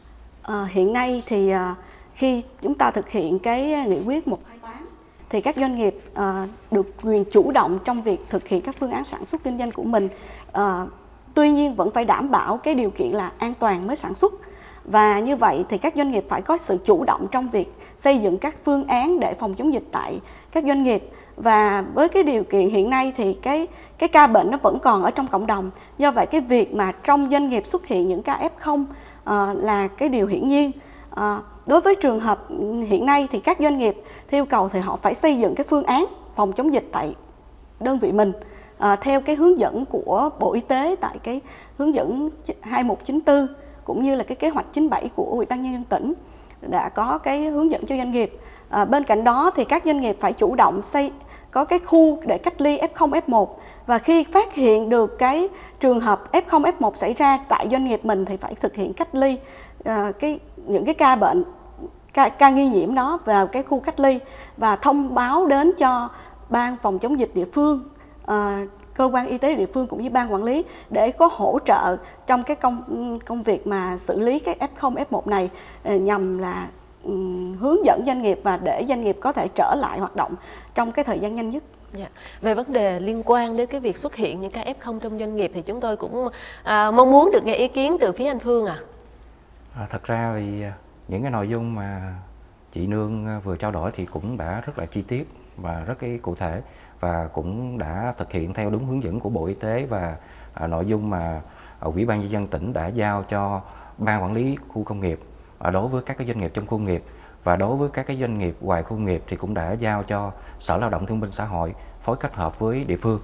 À, hiện nay thì à, khi chúng ta thực hiện cái nghị quyết một hai tám thì các doanh nghiệp à, được quyền chủ động trong việc thực hiện các phương án sản xuất kinh doanh của mình. À, Tuy nhiên vẫn phải đảm bảo cái điều kiện là an toàn mới sản xuất. Và như vậy thì các doanh nghiệp phải có sự chủ động trong việc xây dựng các phương án để phòng chống dịch tại các doanh nghiệp. Và với cái điều kiện hiện nay thì cái cái ca bệnh nó vẫn còn ở trong cộng đồng. Do vậy cái việc mà trong doanh nghiệp xuất hiện những ca ép không uh, là cái điều hiển nhiên. Uh, đối với trường hợp hiện nay thì các doanh nghiệp theo yêu cầu thì họ phải xây dựng cái phương án phòng chống dịch tại đơn vị mình. À, theo cái hướng dẫn của Bộ Y tế tại cái hướng dẫn hai một chín tư cũng như là cái kế hoạch chín bảy của Ủy ban nhân dân tỉnh đã có cái hướng dẫn cho doanh nghiệp. À, bên cạnh đó thì các doanh nghiệp phải chủ động xây có cái khu để cách ly ép không, ép một, và khi phát hiện được cái trường hợp ép không, ép một xảy ra tại doanh nghiệp mình thì phải thực hiện cách ly à, cái những cái ca bệnh ca, ca nghi nhiễm đó vào cái khu cách ly và thông báo đến cho ban phòng chống dịch địa phương, À, cơ quan y tế địa phương cũng như ban quản lý để có hỗ trợ trong cái công công việc mà xử lý cái ép không, ép một này, nhằm là um, hướng dẫn doanh nghiệp và để doanh nghiệp có thể trở lại hoạt động trong cái thời gian nhanh nhất. Dạ. Về vấn đề liên quan đến cái việc xuất hiện những ca ép không trong doanh nghiệp thì chúng tôi cũng à, mong muốn được nghe ý kiến từ phía anh Phương à. à thật ra thì những cái nội dung mà chị Nương vừa trao đổi thì cũng đã rất là chi tiết và rất cái cụ thể, và cũng đã thực hiện theo đúng hướng dẫn của Bộ Y tế và à, nội dung mà à, Ủy ban nhân dân tỉnh đã giao cho ban quản lý khu công nghiệp à, đối với các cái doanh nghiệp trong khu công nghiệp, và đối với các cái doanh nghiệp ngoài khu công nghiệp thì cũng đã giao cho Sở Lao động Thương binh Xã hội phối kết hợp với địa phương.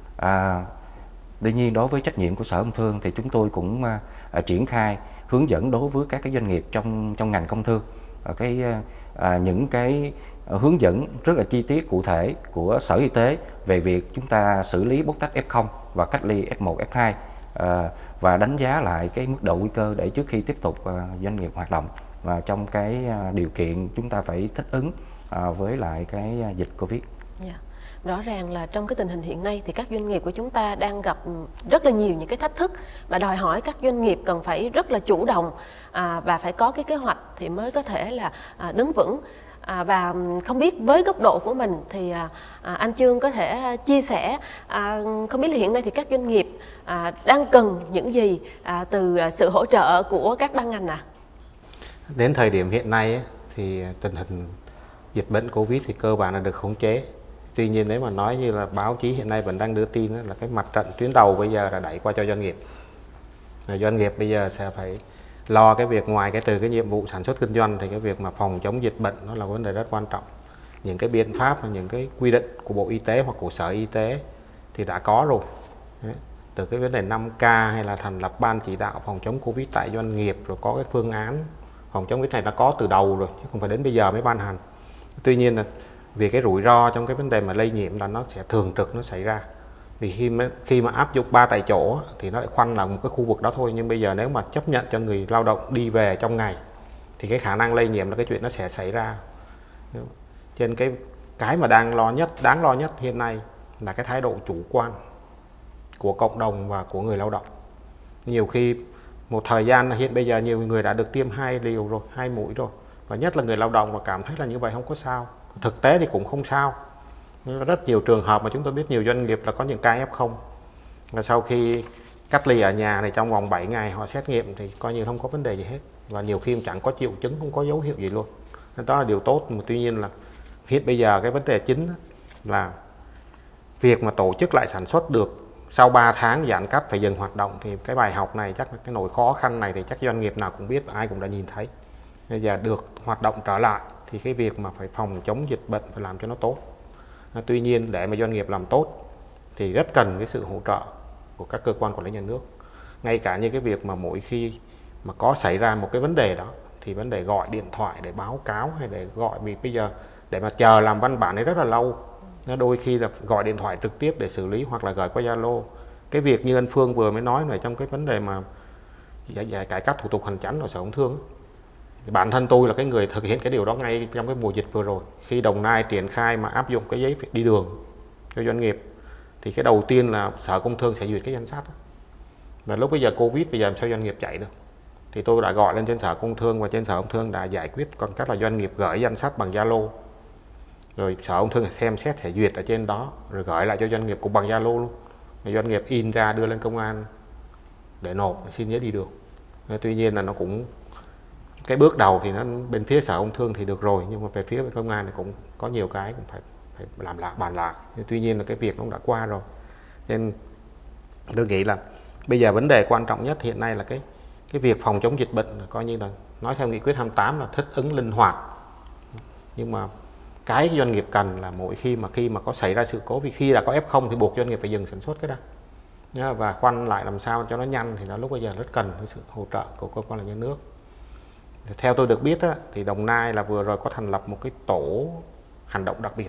À, tuy nhiên đối với trách nhiệm của Sở Công Thương thì chúng tôi cũng à, à, triển khai hướng dẫn đối với các cái doanh nghiệp trong trong ngành công thương à, cái à, những cái hướng dẫn rất là chi tiết cụ thể của Sở Y tế về việc chúng ta xử lý bóc tách ép không và cách ly ép một, ép hai à, và đánh giá lại cái mức độ nguy cơ để trước khi tiếp tục à, doanh nghiệp hoạt động, và trong cái à, điều kiện chúng ta phải thích ứng à, với lại cái à, dịch Covid. Yeah. Rõ ràng là trong cái tình hình hiện nay thì các doanh nghiệp của chúng ta đang gặp rất là nhiều những cái thách thức và đòi hỏi các doanh nghiệp cần phải rất là chủ động à, và phải có cái kế hoạch thì mới có thể là à, đứng vững. À, và không biết với góc độ của mình thì à, anh Chương có thể chia sẻ à, không biết là hiện nay thì các doanh nghiệp à, đang cần những gì à, từ sự hỗ trợ của các ban ngành à? Đến thời điểm hiện nay ấy, thì tình hình dịch bệnh Covid thì cơ bản là được khống chế. Tuy nhiên nếu mà nói như là báo chí hiện nay vẫn đang đưa tin ấy, là cái mặt trận tuyến đầu bây giờ là đẩy qua cho doanh nghiệp. Rồi doanh nghiệp bây giờ sẽ phải lo cái việc ngoài cái từ cái nhiệm vụ sản xuất kinh doanh thì cái việc mà phòng chống dịch bệnh nó là vấn đề rất quan trọng. Những cái biện pháp và những cái quy định của Bộ Y tế hoặc của Sở Y tế thì đã có rồi. Đấy. Từ cái vấn đề năm K hay là thành lập ban chỉ đạo phòng chống Covid tại doanh nghiệp, rồi có cái phương án phòng chống cái này đã có từ đầu rồi chứ không phải đến bây giờ mới ban hành. Tuy nhiên là vì cái rủi ro trong cái vấn đề mà lây nhiễm là nó sẽ thường trực nó xảy ra. Vì khi mà, khi mà áp dụng ba tại chỗ thì nó lại khoanh là một cái khu vực đó thôi. Nhưng bây giờ nếu mà chấp nhận cho người lao động đi về trong ngày thì cái khả năng lây nhiễm là cái chuyện nó sẽ xảy ra. Trên cái cái mà đang lo nhất, đáng lo nhất hiện nay là cái thái độ chủ quan của cộng đồng và của người lao động. Nhiều khi một thời gian hiện bây giờ nhiều người đã được tiêm hai liều rồi, hai mũi rồi. Và nhất là người lao động và cảm thấy là như vậy không có sao. Thực tế thì cũng không sao. Rất nhiều trường hợp mà chúng tôi biết nhiều doanh nghiệp là có những ca ép không. Và sau khi cách ly ở nhà thì trong vòng bảy ngày họ xét nghiệm thì coi như không có vấn đề gì hết. Và nhiều khi chẳng có triệu chứng, không có dấu hiệu gì luôn. Nên đó là điều tốt. Mà tuy nhiên là hiện bây giờ cái vấn đề chính là việc mà tổ chức lại sản xuất được sau ba tháng giãn cách phải dừng hoạt động thì cái bài học này chắc là cái nỗi khó khăn này thì chắc doanh nghiệp nào cũng biết, ai cũng đã nhìn thấy. Bây giờ được hoạt động trở lại thì cái việc mà phải phòng chống dịch bệnh phải làm cho nó tốt. Tuy nhiên để mà doanh nghiệp làm tốt thì rất cần cái sự hỗ trợ của các cơ quan quản lý nhà nước. Ngay cả như cái việc mà mỗi khi mà có xảy ra một cái vấn đề đó thì vấn đề gọi điện thoại để báo cáo hay để gọi, vì bây giờ để mà chờ làm văn bản ấy rất là lâu. Đôi khi là gọi điện thoại trực tiếp để xử lý hoặc là gửi qua Zalo. Cái việc như anh Phương vừa mới nói này trong cái vấn đề mà giải, giải cải cách thủ tục hành chính ở Sở Công Thương, bản thân tôi là cái người thực hiện cái điều đó ngay trong cái mùa dịch vừa rồi. Khi Đồng Nai triển khai mà áp dụng cái giấy đi đường cho doanh nghiệp thì cái đầu tiên là Sở Công Thương sẽ duyệt cái danh sách. Và lúc bây giờ Covid bây giờ làm sao doanh nghiệp chạy được, thì tôi đã gọi lên trên Sở Công Thương và trên Sở Công Thương đã giải quyết còn cách là doanh nghiệp gửi danh sách bằng Zalo, rồi Sở Công Thương xem xét sẽ duyệt ở trên đó rồi gửi lại cho doanh nghiệp cũng bằng Zalo luôn. Rồi doanh nghiệp in ra đưa lên công an để nộp xin giấy đi đường. Tuy nhiên là nó cũng cái bước đầu thì nó bên phía Sở Công Thương thì được rồi, nhưng mà về phía công an thì cũng có nhiều cái cũng phải phải làm lại bàn lại. Tuy nhiên là cái việc nó đã qua rồi, nên tôi nghĩ là bây giờ vấn đề quan trọng nhất hiện nay là cái cái việc phòng chống dịch bệnh là coi như là nói theo nghị quyết hai mươi tám là thích ứng linh hoạt. Nhưng mà cái doanh nghiệp cần là mỗi khi mà khi mà có xảy ra sự cố, vì khi đã có ép không thì buộc doanh nghiệp phải dừng sản xuất cái đó và khoanh lại làm sao cho nó nhanh, thì nó lúc bây giờ rất cần sự hỗ trợ của cơ quan nhà nước. Theo tôi được biết á, thì Đồng Nai là vừa rồi có thành lập một cái tổ hành động đặc biệt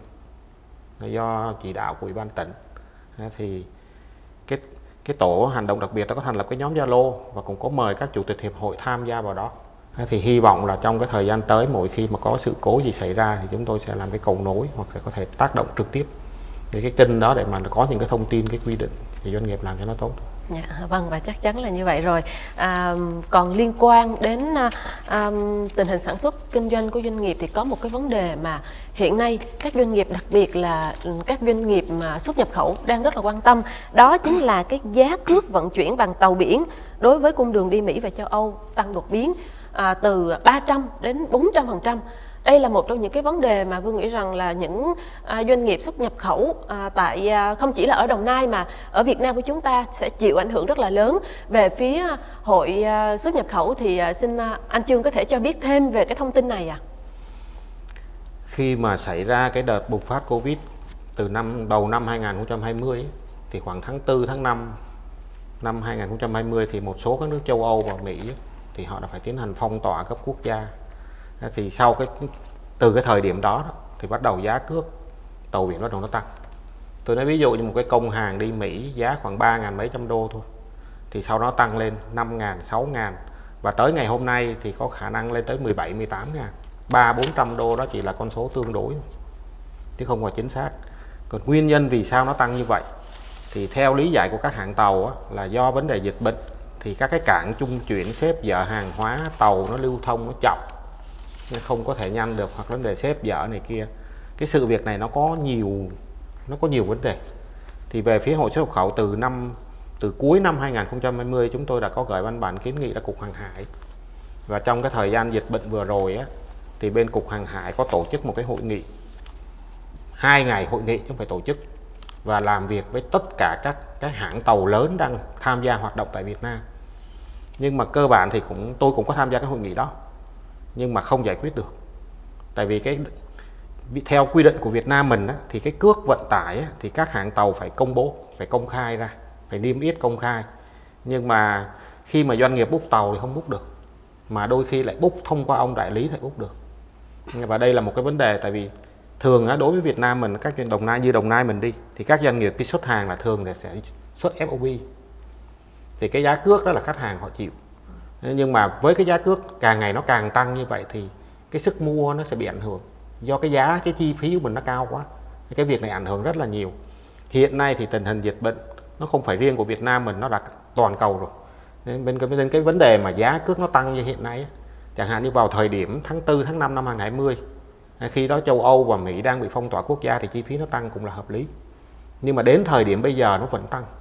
do chỉ đạo của Ủy ban tỉnh. Thì cái cái tổ hành động đặc biệt đó có thành lập cái nhóm Zalo và cũng có mời các chủ tịch hiệp hội tham gia vào đó. Thì hy vọng là trong cái thời gian tới mỗi khi mà có sự cố gì xảy ra thì chúng tôi sẽ làm cái cầu nối hoặc là có thể tác động trực tiếp để cái kênh đó để mà có những cái thông tin, cái quy định thì doanh nghiệp làm cho nó tốt. Dạ, vâng, và chắc chắn là như vậy rồi. À, còn liên quan đến à, tình hình sản xuất kinh doanh của doanh nghiệp thì có một cái vấn đề mà hiện nay các doanh nghiệp, đặc biệt là các doanh nghiệp mà xuất nhập khẩu đang rất là quan tâm, đó chính là cái giá cước vận chuyển bằng tàu biển đối với cung đường đi Mỹ và châu Âu tăng đột biến à, từ ba trăm đến bốn trăm phần trăm. Đây là một trong những cái vấn đề mà Vương nghĩ rằng là những à, doanh nghiệp xuất nhập khẩu à, tại à, không chỉ là ở Đồng Nai mà ở Việt Nam của chúng ta sẽ chịu ảnh hưởng rất là lớn. Về phía Hội à, xuất nhập khẩu thì à, xin à, anh Chương có thể cho biết thêm về cái thông tin này ạ? À? Khi mà xảy ra cái đợt bùng phát Covid từ năm đầu năm hai nghìn không trăm hai mươi ấy, thì khoảng tháng tư, tháng năm năm hai nghìn không trăm hai mươi thì một số các nước châu Âu và Mỹ ấy, thì họ đã phải tiến hành phong tỏa cấp quốc gia. Thì sau cái từ cái thời điểm đó, đó thì bắt đầu giá cước tàu biển bắt đầu nó tăng. Tôi nói ví dụ như một cái công hàng đi Mỹ giá khoảng ba ngàn mấy trăm đô thôi, thì sau đó tăng lên năm ngàn, sáu ngàn, và tới ngày hôm nay thì có khả năng lên tới mười bảy, mười tám ngàn. Ba bốn trăm đô đó chỉ là con số tương đối chứ không phải chính xác. Còn nguyên nhân vì sao nó tăng như vậy thì theo lý giải của các hãng tàu á, là do vấn đề dịch bệnh, thì các cái cảng trung chuyển xếp dỡ hàng hóa, tàu nó lưu thông nó chậm, nó không có thể nhanh được, hoặc vấn đề xếp dỡ này kia. Cái sự việc này nó có nhiều nó có nhiều vấn đề. Thì về phía Hội xuất nhập khẩu, từ năm từ cuối năm hai nghìn không trăm hai mươi chúng tôi đã có gửi văn bản kiến nghị ra Cục Hàng hải. Và trong cái thời gian dịch bệnh vừa rồi á, thì bên Cục Hàng hải có tổ chức một cái hội nghị, hai ngày hội nghị chứ không phải tổ chức, và làm việc với tất cả các cái hãng tàu lớn đang tham gia hoạt động tại Việt Nam. Nhưng mà cơ bản thì cũng tôi cũng có tham gia cái hội nghị đó, nhưng mà không giải quyết được. Tại vì cái theo quy định của Việt Nam mình á, thì cái cước vận tải á, thì các hãng tàu phải công bố, phải công khai ra, phải niêm yết công khai. Nhưng mà khi mà doanh nghiệp book tàu thì không book được, mà đôi khi lại book thông qua ông đại lý thì book được. Và đây là một cái vấn đề, tại vì thường á, đối với Việt Nam mình, các doanh Đồng Nai như Đồng Nai mình đi, thì các doanh nghiệp đi xuất hàng là thường là sẽ xuất ép ô bê, thì cái giá cước đó là khách hàng họ chịu. Nhưng mà với cái giá cước càng ngày nó càng tăng như vậy thì cái sức mua nó sẽ bị ảnh hưởng, do cái giá, cái chi phí của mình nó cao quá. Cái việc này ảnh hưởng rất là nhiều. Hiện nay thì tình hình dịch bệnh nó không phải riêng của Việt Nam mình, nó là toàn cầu rồi. Nên bên, bên cái vấn đề mà giá cước nó tăng như hiện nay, chẳng hạn như vào thời điểm tháng tư, tháng năm năm hai nghìn không trăm hai mươi, khi đó châu Âu và Mỹ đang bị phong tỏa quốc gia thì chi phí nó tăng cũng là hợp lý. Nhưng mà đến thời điểm bây giờ nó vẫn tăng.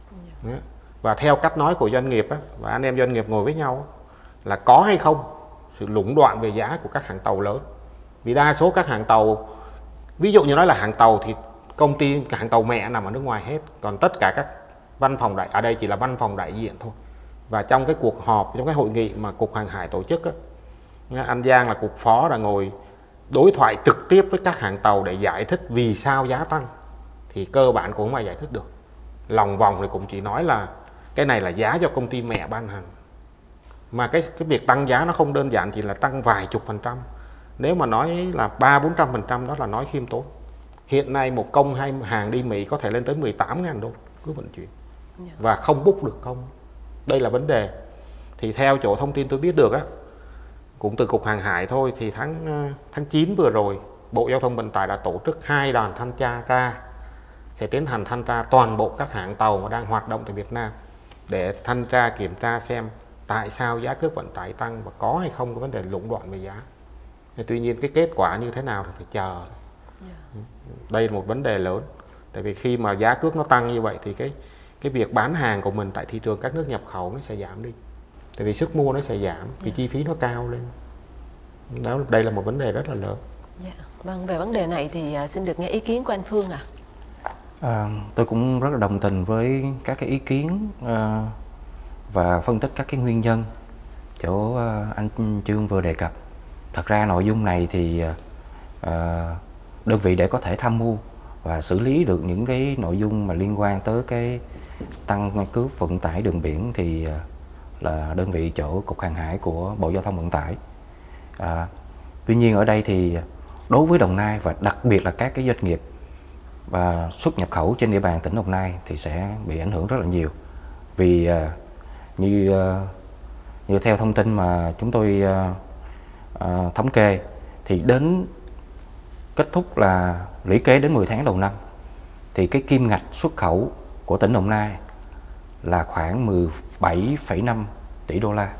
Và theo cách nói của doanh nghiệp á, và anh em doanh nghiệp ngồi với nhau, là có hay không sự lũng đoạn về giá của các hãng tàu lớn. Vì đa số các hãng tàu, ví dụ như nói là hãng tàu thì công ty hãng tàu mẹ nằm ở nước ngoài hết, còn tất cả các văn phòng đại ở đây chỉ là văn phòng đại diện thôi. Và trong cái cuộc họp, trong cái hội nghị mà Cục Hàng hải tổ chức á, anh Giang là cục phó đã ngồi đối thoại trực tiếp với các hãng tàu để giải thích vì sao giá tăng, thì cơ bản cũng không ai giải thích được. Lòng vòng thì cũng chỉ nói là cái này là giá do công ty mẹ ban hành, mà cái cái việc tăng giá nó không đơn giản chỉ là tăng vài chục phần trăm. Nếu mà nói là ba bốn trăm phần trăm đó là nói khiêm tốn. Hiện nay một công hay hàng đi Mỹ có thể lên tới mười tám nghìn đô cứ vận chuyển, và không book được công. Đây là vấn đề. Thì theo chỗ thông tin tôi biết được á, cũng từ Cục Hàng hải thôi, thì tháng tháng chín vừa rồi Bộ Giao thông Vận tải đã tổ chức hai đoàn thanh tra ra, sẽ tiến hành thanh tra toàn bộ các hãng tàu mà đang hoạt động tại Việt Nam, để thanh tra kiểm tra xem tại sao giá cước vận tải tăng và có hay không có vấn đề lũng đoạn về giá. Tuy nhiên cái kết quả như thế nào thì phải chờ. Yeah. Đây là một vấn đề lớn. Tại vì khi mà giá cước nó tăng như vậy thì cái cái việc bán hàng của mình tại thị trường các nước nhập khẩu nó sẽ giảm đi. Tại vì sức mua nó sẽ giảm, vì yeah. chi phí nó cao lên. Đó, đây là một vấn đề rất là lớn. Yeah. Vâng, về vấn đề này thì xin được nghe ý kiến của anh Phương ạ. À. À, tôi cũng rất là đồng tình với các cái ý kiến uh, và phân tích các cái nguyên nhân chỗ uh, anh Trương vừa đề cập. Thật ra nội dung này thì uh, đơn vị để có thể tham mưu và xử lý được những cái nội dung mà liên quan tới cái tăng cước vận tải đường biển thì uh, là đơn vị chỗ Cục Hàng hải của Bộ Giao thông Vận tải. Uh, tuy nhiên ở đây thì đối với Đồng Nai và đặc biệt là các cái doanh nghiệp và xuất nhập khẩu trên địa bàn tỉnh Đồng Nai thì sẽ bị ảnh hưởng rất là nhiều. Vì uh, như uh, như theo thông tin mà chúng tôi uh, uh, thống kê thì đến kết thúc là lũy kế đến mười tháng đầu năm thì cái kim ngạch xuất khẩu của tỉnh Đồng Nai là khoảng mười bảy phẩy năm tỷ đô la.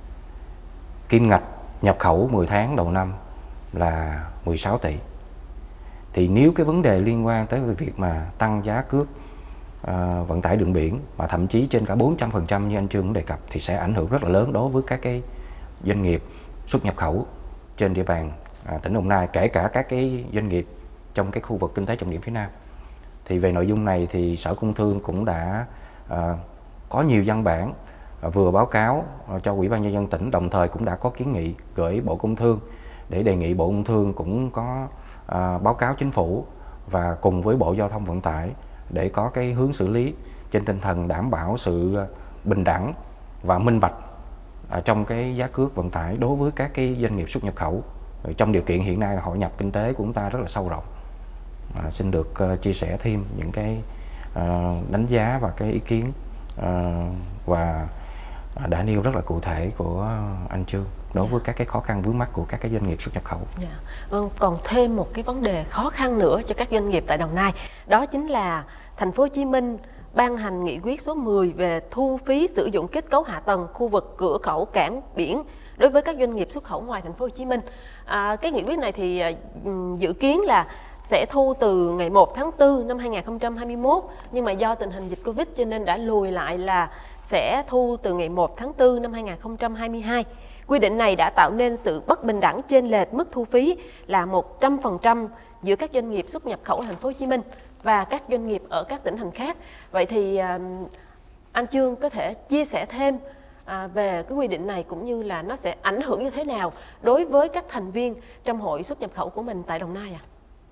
Kim ngạch nhập khẩu mười tháng đầu năm là mười sáu tỷ. Thì nếu cái vấn đề liên quan tới cái việc mà tăng giá cước uh, vận tải đường biển mà thậm chí trên cả bốn trăm phần trăm như anh Trương đề cập thì sẽ ảnh hưởng rất là lớn đối với các cái doanh nghiệp xuất nhập khẩu trên địa bàn uh, tỉnh Đồng Nai, kể cả các cái doanh nghiệp trong cái khu vực kinh tế trọng điểm phía Nam. Thì về nội dung này thì Sở Công Thương cũng đã uh, có nhiều văn bản uh, vừa báo cáo uh, cho Ủy ban Nhân dân tỉnh, đồng thời cũng đã có kiến nghị gửi Bộ Công Thương để đề nghị Bộ Công Thương cũng có À, báo cáo chính phủ và cùng với Bộ Giao thông Vận tải để có cái hướng xử lý trên tinh thần đảm bảo sự bình đẳng và minh bạch à, trong cái giá cước vận tải đối với các cái doanh nghiệp xuất nhập khẩu. Rồi trong điều kiện hiện nay hội nhập kinh tế của chúng ta rất là sâu rộng. À, xin được uh, chia sẻ thêm những cái uh, đánh giá và cái ý kiến uh, và đã nêu rất là cụ thể của anh Trương. đối với các cái khó khăn vướng mắc của các cái doanh nghiệp xuất nhập khẩu. Dạ. Vâng, còn thêm một cái vấn đề khó khăn nữa cho các doanh nghiệp tại Đồng Nai, đó chính là Thành phố Hồ Chí Minh ban hành nghị quyết số mười về thu phí sử dụng kết cấu hạ tầng khu vực cửa khẩu cảng biển đối với các doanh nghiệp xuất khẩu ngoài Thành phố Hồ Chí Minh. À, cái nghị quyết này thì dự kiến là sẽ thu từ ngày một tháng tư năm hai nghìn không trăm hai mươi mốt, nhưng mà do tình hình dịch Covid cho nên đã lùi lại là sẽ thu từ ngày một tháng tư năm hai nghìn không trăm hai mươi hai. Quy định này đã tạo nên sự bất bình đẳng chênh lệch mức thu phí là một trăm phần trăm giữa các doanh nghiệp xuất nhập khẩu Thành phố Hồ Chí Minh và các doanh nghiệp ở các tỉnh thành khác. Vậy thì anh Chương có thể chia sẻ thêm về cái quy định này cũng như là nó sẽ ảnh hưởng như thế nào đối với các thành viên trong hội xuất nhập khẩu của mình tại Đồng Nai ạ? À?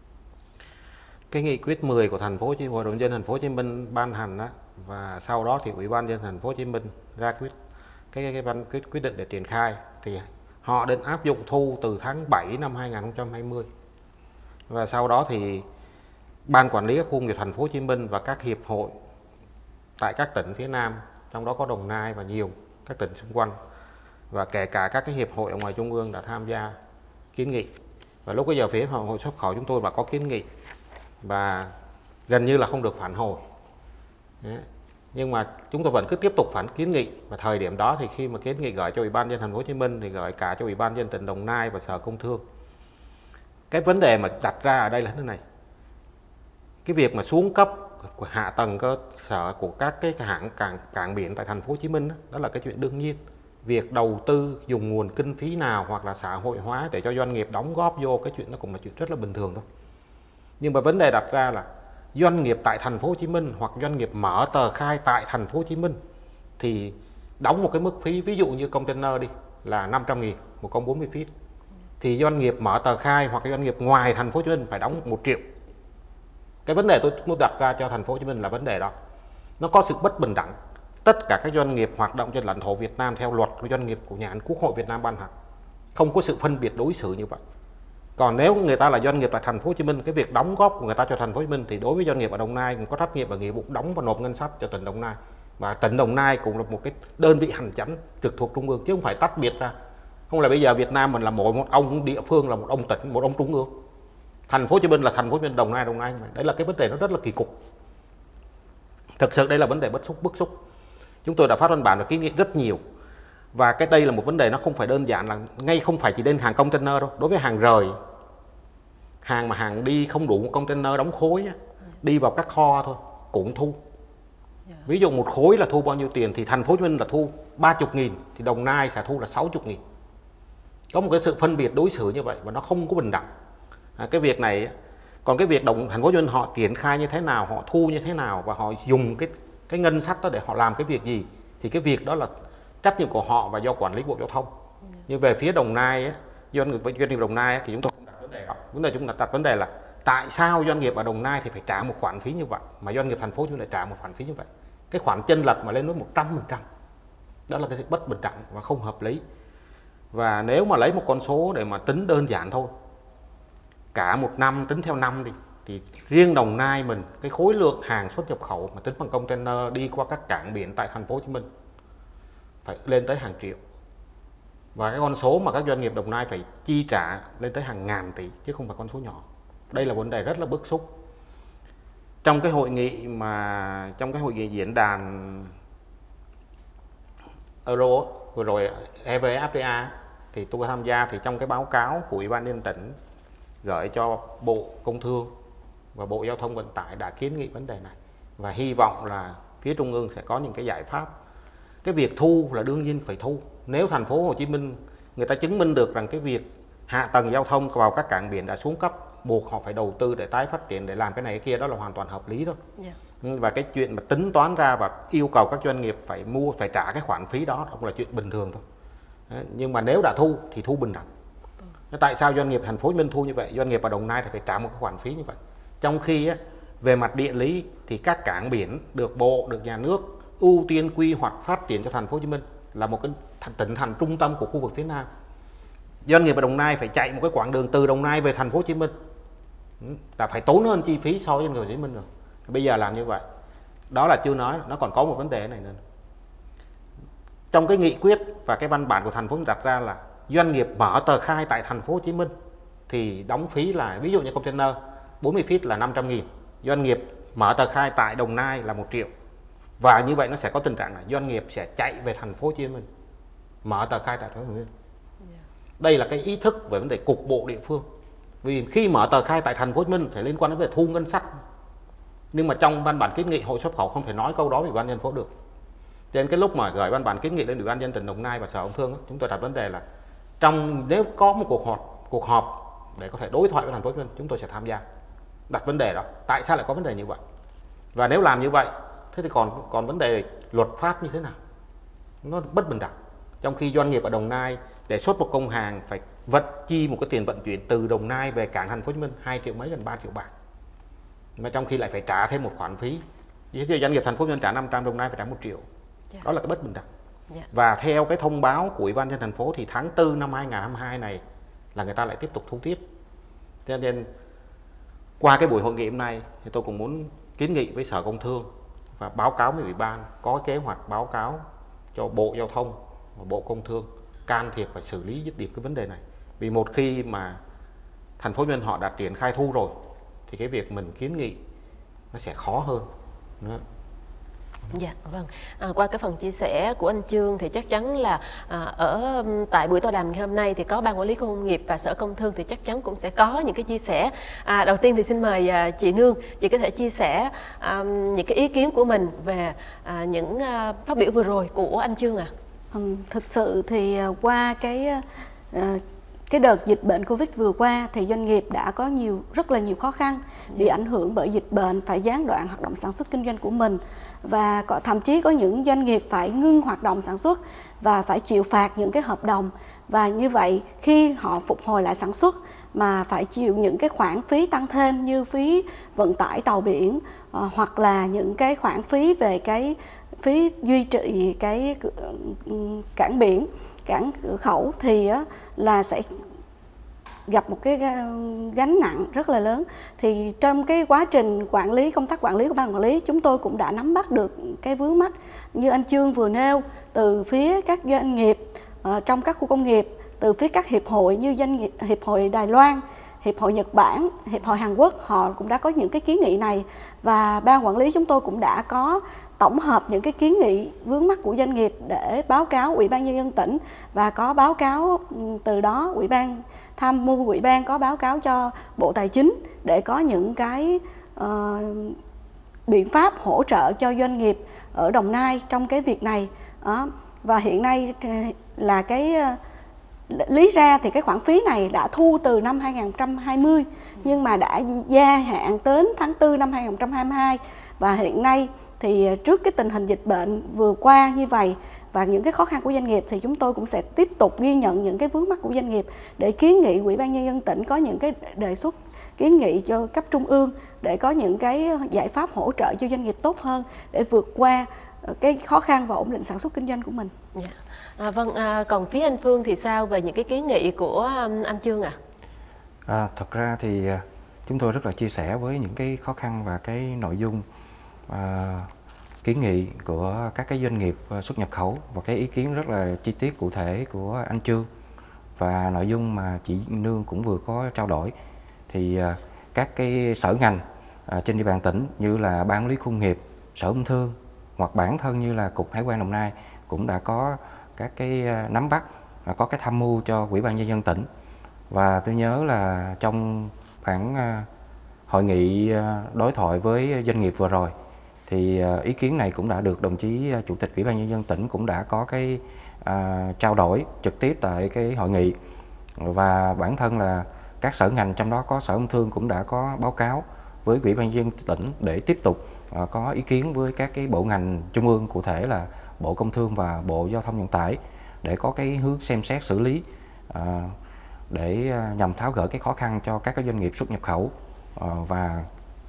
Cái nghị quyết mười của thành phố Hội đồng nhân dân thành phố Hồ Chí Minh ban hành đó, và sau đó thì Ủy ban nhân dân thành phố Hồ Chí Minh ra quyết cái cái, cái văn quyết quyết định để triển khai, thì họ định áp dụng thu từ tháng bảy năm hai nghìn không trăm hai mươi. Và sau đó thì ban quản lý các khu công nghiệp thành phố Hồ Chí Minh và các hiệp hội tại các tỉnh phía Nam, trong đó có Đồng Nai và nhiều các tỉnh xung quanh, và kể cả các cái hiệp hội ở ngoài trung ương đã tham gia kiến nghị. Và lúc bây giờ phía hội xuất khẩu chúng tôi đã có kiến nghị và gần như là không được phản hồi. Đấy. Nhưng mà chúng tôi vẫn cứ tiếp tục phản kiến nghị, và thời điểm đó thì khi mà kiến nghị gửi cho Ủy ban nhân dân thành phố Hồ Chí Minh thì gửi cả cho Ủy ban nhân dân tỉnh Đồng Nai và Sở Công Thương. Cái vấn đề mà đặt ra ở đây là thế này: cái việc mà xuống cấp của hạ tầng cơ sở của các cái hãng cảng cảng biển tại thành phố Hồ Chí Minh đó, đó là cái chuyện đương nhiên. Việc đầu tư dùng nguồn kinh phí nào hoặc là xã hội hóa để cho doanh nghiệp đóng góp vô, cái chuyện nó cũng là chuyện rất là bình thường thôi. Nhưng mà vấn đề đặt ra là doanh nghiệp tại thành phố Hồ Chí Minh hoặc doanh nghiệp mở tờ khai tại thành phố Hồ Chí Minh thì đóng một cái mức phí, ví dụ như container đi là năm trăm nghìn một công bốn mươi feet, thì doanh nghiệp mở tờ khai hoặc doanh nghiệp ngoài thành phố Hồ Chí Minh phải đóng một triệu. Cái vấn đề tôi muốn đặt ra cho thành phố Hồ Chí Minh là vấn đề đó, nó có sự bất bình đẳng. Tất cả các doanh nghiệp hoạt động trên lãnh thổ Việt Nam theo luật của doanh nghiệp của nhà Quốc hội Việt Nam ban hành, không có sự phân biệt đối xử như vậy. Còn nếu người ta là doanh nghiệp tại thành phố Hồ Chí Minh, cái việc đóng góp của người ta cho thành phố Hồ Chí Minh thì đối với doanh nghiệp ở Đồng Nai cũng có trách nhiệm và nghĩa vụ đóng và nộp ngân sách cho tỉnh Đồng Nai. Và tỉnh Đồng Nai cũng là một cái đơn vị hành chánh trực thuộc trung ương, chứ không phải tách biệt ra. Không là bây giờ Việt Nam mình là mỗi một ông địa phương là một ông tỉnh, một ông trung ương. Thành phố Hồ Chí Minh là thành phố Hồ Chí Minh, Đồng Nai Đồng Nai. Đấy là cái vấn đề nó rất là kỳ cục. Thực sự đây là vấn đề bức xúc bức xúc. Chúng tôi đã phát văn bản và kiến nghị rất nhiều. Và cái đây là một vấn đề nó không phải đơn giản là ngay không phải chỉ đến hàng container đâu. Đối với hàng rời, hàng mà hàng đi không đủ một container đóng khối á, đi vào các kho thôi cũng thu. Ví dụ một khối là thu bao nhiêu tiền thì thành phố Hồ Chí Minh là thu ba mươi nghìn, thì Đồng Nai sẽ thu là sáu mươi nghìn. Có một cái sự phân biệt đối xử như vậy và nó không có bình đẳng. À, cái việc này, còn cái việc đồng thành phố Hồ Chí Minh họ triển khai như thế nào, họ thu như thế nào và họ dùng cái cái ngân sách đó để họ làm cái việc gì, thì cái việc đó là trách nhiệm của họ và do quản lý Bộ Giao thông. Nhưng về phía Đồng Nai á, doanh nghiệp doanh nghiệp Đồng Nai á, thì chúng tôi không đặt vấn đề đó. Vấn đề chúng ta đặt vấn đề là tại sao doanh nghiệp ở Đồng Nai thì phải trả một khoản phí như vậy mà doanh nghiệp thành phố Hồ Chí Minh lại trả một khoản phí như vậy. Cái khoản chênh lệch mà lên đến một trăm phần trăm. Đó là cái sự bất bình đẳng và không hợp lý. Và nếu mà lấy một con số để mà tính đơn giản thôi, cả một năm tính theo năm đi, thì riêng Đồng Nai mình cái khối lượng hàng xuất nhập khẩu mà tính bằng container đi qua các cảng biển tại thành phố Hồ Chí Minh phải lên tới hàng triệu. Và cái con số mà các doanh nghiệp Đồng Nai phải chi trả lên tới hàng ngàn tỷ chứ không phải con số nhỏ. Đây là vấn đề rất là bức xúc. Trong cái hội nghị mà trong cái hội nghị diễn đàn Euro vừa rồi e vê ép tê a thì tôi tham gia, thì trong cái báo cáo của Ủy ban nhân dân tỉnh gửi cho Bộ Công Thương và Bộ Giao thông Vận tải đã kiến nghị vấn đề này và hy vọng là phía trung ương sẽ có những cái giải pháp. Cái việc thu là đương nhiên phải thu. Nếu thành phố Hồ Chí Minh người ta chứng minh được rằng cái việc hạ tầng giao thông vào các cảng biển đã xuống cấp, buộc họ phải đầu tư để tái phát triển, để làm cái này cái kia, đó là hoàn toàn hợp lý thôi. Yeah. Và cái chuyện mà tính toán ra và yêu cầu các doanh nghiệp phải mua, phải trả cái khoản phí đó cũng là chuyện bình thường thôi. Đấy, nhưng mà nếu đã thu thì thu bình đẳng. Ừ. Tại sao doanh nghiệp thành phố Hồ Chí Minh thu như vậy, doanh nghiệp ở Đồng Nai thì phải trả một cái khoản phí như vậy? Trong khi á, về mặt địa lý thì các cảng biển được Bộ, được nhà nước ưu tiên quy hoạch phát triển cho thành phố Hồ Chí Minh là một cái tỉnh thành trung tâm của khu vực phía Nam. Doanh nghiệp ở Đồng Nai phải chạy một cái quãng đường từ Đồng Nai về thành phố Hồ Chí Minh là phải tốn hơn chi phí so với doanh nghiệp Hồ Chí Minh rồi. Bây giờ làm như vậy, đó là chưa nói, nó còn có một vấn đề này nữa. Trong cái nghị quyết và cái văn bản của thành phố đặt ra là doanh nghiệp mở tờ khai tại thành phố Hồ Chí Minh thì đóng phí là, ví dụ như container bốn mươi feet là năm trăm nghìn, doanh nghiệp mở tờ khai tại Đồng Nai là một triệu. Và như vậy nó sẽ có tình trạng là doanh nghiệp sẽ chạy về thành phố Hồ Chí Minh mở tờ khai tại thành phố Hồ Chí Minh. Đây là cái ý thức về vấn đề cục bộ địa phương. Vì khi mở tờ khai tại thành phố Hồ Chí Minh thì liên quan đến về thu ngân sách. Nhưng mà trong văn bản kiến nghị hội xuất khẩu không thể nói câu đó với Ủy ban nhân dân phố được. Cho nên cái lúc mà gửi văn bản kiến nghị lên Ủy ban nhân dân tỉnh Đồng Nai và Sở Công Thương, chúng tôi đặt vấn đề là trong nếu có một cuộc họp cuộc họp để có thể đối thoại với thành phố Hồ Chí Minh, chúng tôi sẽ tham gia. Đặt vấn đề đó, tại sao lại có vấn đề như vậy? Và nếu làm như vậy, thế thì còn còn vấn đề luật pháp như thế nào? Nó bất bình đẳng. Trong khi doanh nghiệp ở Đồng Nai để xuất một công hàng phải vận chi một cái tiền vận chuyển từ Đồng Nai về cảng thành phố Hồ Chí Minh hai triệu mấy, gần ba triệu bạc. Mà trong khi lại phải trả thêm một khoản phí. Ví dụ doanh nghiệp thành phố Hồ Chí Minh trả năm trăm, Đồng Nai phải trả một triệu. Yeah. Đó là cái bất bình đẳng. Yeah. Và theo cái thông báo của Ủy ban nhân dân thành phố thì tháng tư năm hai nghìn không trăm hai mươi hai này là người ta lại tiếp tục thu tiếp. Cho nên qua cái buổi hội nghị hôm nay thì tôi cũng muốn kiến nghị với Sở Công Thương và báo cáo với Ủy ban có kế hoạch báo cáo cho Bộ Giao thông và Bộ Công Thương can thiệp và xử lý dứt điểm cái vấn đề này. Vì một khi mà thành phố Hồ Chí Minh họ đã triển khai thu rồi thì cái việc mình kiến nghị nó sẽ khó hơn. Đó. Dạ vâng, à, qua cái phần chia sẻ của anh Trương thì chắc chắn là à, ở tại buổi tọa đàm ngày hôm nay thì có Ban Quản lý Khu công nghiệp và Sở Công Thương thì chắc chắn cũng sẽ có những cái chia sẻ. À, đầu tiên thì xin mời à, chị Nương, chị có thể chia sẻ à, những cái ý kiến của mình về à, những à, phát biểu vừa rồi của anh Trương ạ. À. Ừ, thực sự thì qua cái uh, cái đợt dịch bệnh Covid vừa qua thì doanh nghiệp đã có nhiều rất là nhiều khó khăn, bị yeah. ảnh hưởng bởi dịch bệnh, phải gián đoạn hoạt động sản xuất kinh doanh của mình. Và có, thậm chí có những doanh nghiệp phải ngưng hoạt động sản xuất và phải chịu phạt những cái hợp đồng. Và như vậy khi họ phục hồi lại sản xuất mà phải chịu những cái khoản phí tăng thêm như phí vận tải tàu biển uh, hoặc là những cái khoản phí về cái phí duy trì cái cảng biển, cảng cửa khẩu thì uh, là sẽ gặp một cái gánh nặng rất là lớn. Thì trong cái quá trình quản lý, công tác quản lý của ban quản lý, chúng tôi cũng đã nắm bắt được cái vướng mắc như anh Trương vừa nêu từ phía các doanh nghiệp uh, trong các khu công nghiệp, từ phía các hiệp hội như doanh nghiệp hiệp hội Đài Loan, hiệp hội Nhật Bản, hiệp hội Hàn Quốc, họ cũng đã có những cái kiến nghị này và ban quản lý chúng tôi cũng đã có tổng hợp những cái kiến nghị vướng mắc của doanh nghiệp để báo cáo Ủy ban nhân dân tỉnh và có báo cáo từ đó Ủy ban tham mưu Ủy ban có báo cáo cho Bộ Tài chính để có những cái uh, biện pháp hỗ trợ cho doanh nghiệp ở Đồng Nai trong cái việc này. Đó. Và hiện nay là cái lý ra thì cái khoản phí này đã thu từ năm hai nghìn không trăm hai mươi nhưng mà đã gia hạn đến tháng tư năm hai nghìn không trăm hai mươi hai và hiện nay thì trước cái tình hình dịch bệnh vừa qua như vậy và những cái khó khăn của doanh nghiệp thì chúng tôi cũng sẽ tiếp tục ghi nhận những cái vướng mắc của doanh nghiệp để kiến nghị Ủy ban nhân dân tỉnh có những cái đề xuất kiến nghị cho cấp trung ương để có những cái giải pháp hỗ trợ cho doanh nghiệp tốt hơn để vượt qua cái khó khăn và ổn định sản xuất kinh doanh của mình. Yeah. À, vâng, à, còn phía anh Phương thì sao về những cái kiến nghị của um, anh Trương ạ? À? À, thật ra thì uh, chúng tôi rất là chia sẻ với những cái khó khăn và cái nội dung uh, kiến nghị của các cái doanh nghiệp uh, xuất nhập khẩu và cái ý kiến rất là chi tiết cụ thể của anh Trương và nội dung mà chị Nương cũng vừa có trao đổi. Thì uh, các cái sở ngành uh, trên địa bàn tỉnh như là Ban Quản lý Khu công nghiệp, Sở Công Thương hoặc bản thân như là Cục Hải quan Đồng Nai cũng đã có các cái nắm bắt, có cái tham mưu cho Ủy ban nhân dân tỉnh. Và tôi nhớ là trong khoảng hội nghị đối thoại với doanh nghiệp vừa rồi thì ý kiến này cũng đã được đồng chí Chủ tịch Ủy ban nhân dân tỉnh cũng đã có cái à, trao đổi trực tiếp tại cái hội nghị. Và bản thân là các sở ngành trong đó có Sở Công Thương cũng đã có báo cáo với Ủy ban nhân dân tỉnh để tiếp tục à, có ý kiến với các cái bộ ngành trung ương, cụ thể là Bộ Công Thương và Bộ Giao thông Vận tải để có cái hướng xem xét xử lý à, để nhằm tháo gỡ cái khó khăn cho các cái doanh nghiệp xuất nhập khẩu à, và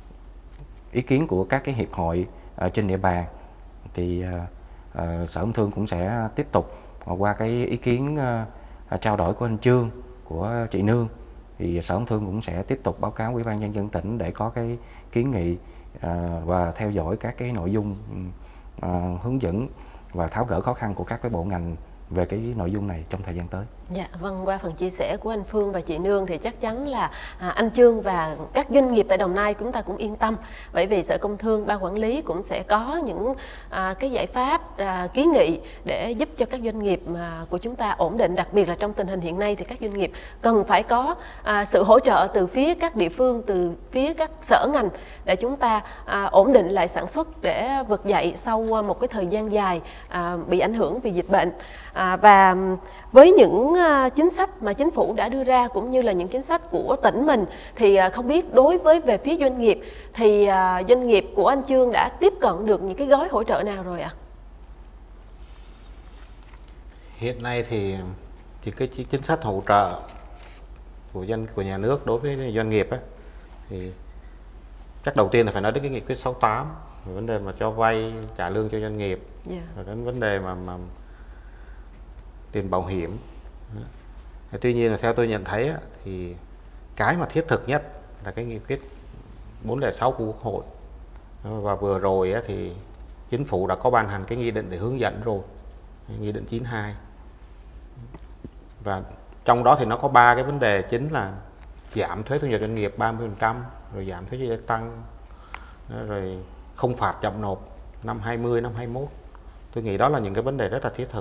ý kiến của các cái hiệp hội à, trên địa bàn thì à, à, Sở Công Thương cũng sẽ tiếp tục à, qua cái ý kiến à, trao đổi của anh Trương, của chị Nương thì Sở Công Thương cũng sẽ tiếp tục báo cáo Ủy ban nhân dân tỉnh để có cái kiến nghị à, và theo dõi các cái nội dung à, hướng dẫn và tháo gỡ khó khăn của các cái bộ ngành về cái nội dung này trong thời gian tới. Dạ, vâng, qua phần chia sẻ của anh Phương và chị Nương thì chắc chắn là à, anh Chương và các doanh nghiệp tại Đồng Nai chúng ta cũng yên tâm, bởi vì Sở Công Thương, Ban Quản lý cũng sẽ có những à, cái giải pháp à, kiến nghị để giúp cho các doanh nghiệp à, của chúng ta ổn định, đặc biệt là trong tình hình hiện nay thì các doanh nghiệp cần phải có à, sự hỗ trợ từ phía các địa phương, từ phía các sở ngành để chúng ta à, ổn định lại sản xuất để vực dậy sau một cái thời gian dài à, bị ảnh hưởng vì dịch bệnh. À, và với những uh, chính sách mà chính phủ đã đưa ra cũng như là những chính sách của tỉnh mình thì uh, không biết đối với về phía doanh nghiệp thì uh, doanh nghiệp của anh Chương đã tiếp cận được những cái gói hỗ trợ nào rồi ạ? À? Hiện nay thì thì cái chính sách hỗ trợ của dân của nhà nước đối với doanh nghiệp ấy, thì chắc đầu tiên là phải nói đến cái nghị quyết sáu tám, vấn đề mà cho vay trả lương cho doanh nghiệp, yeah. Rồi đến vấn đề mà, mà tiền bảo hiểm. Tuy nhiên là theo tôi nhận thấy thì cái mà thiết thực nhất là cái nghị quyết bốn không sáu của Quốc hội, và vừa rồi thì chính phủ đã có ban hành cái nghị định để hướng dẫn rồi, nghị định chín mươi hai, và trong đó thì nó có ba cái vấn đề chính là giảm thuế thu nhập doanh nghiệp ba mươi phần trăm, rồi giảm thuế gia tăng, rồi không phạt chậm nộp năm hai mươi, năm hai mươi mốt. Tôi nghĩ đó là những cái vấn đề rất là thiết thực.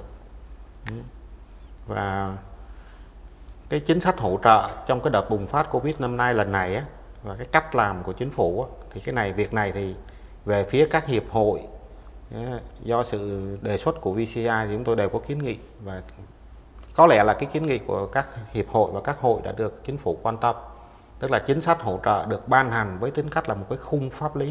Và cái chính sách hỗ trợ trong cái đợt bùng phát Covid năm nay lần này á, và cái cách làm của chính phủ á, thì cái này việc này thì về phía các hiệp hội, do sự đề xuất của vê xê i thì chúng tôi đều có kiến nghị, và có lẽ là cái kiến nghị của các hiệp hội và các hội đã được chính phủ quan tâm, tức là chính sách hỗ trợ được ban hành với tính cách là một cái khung pháp lý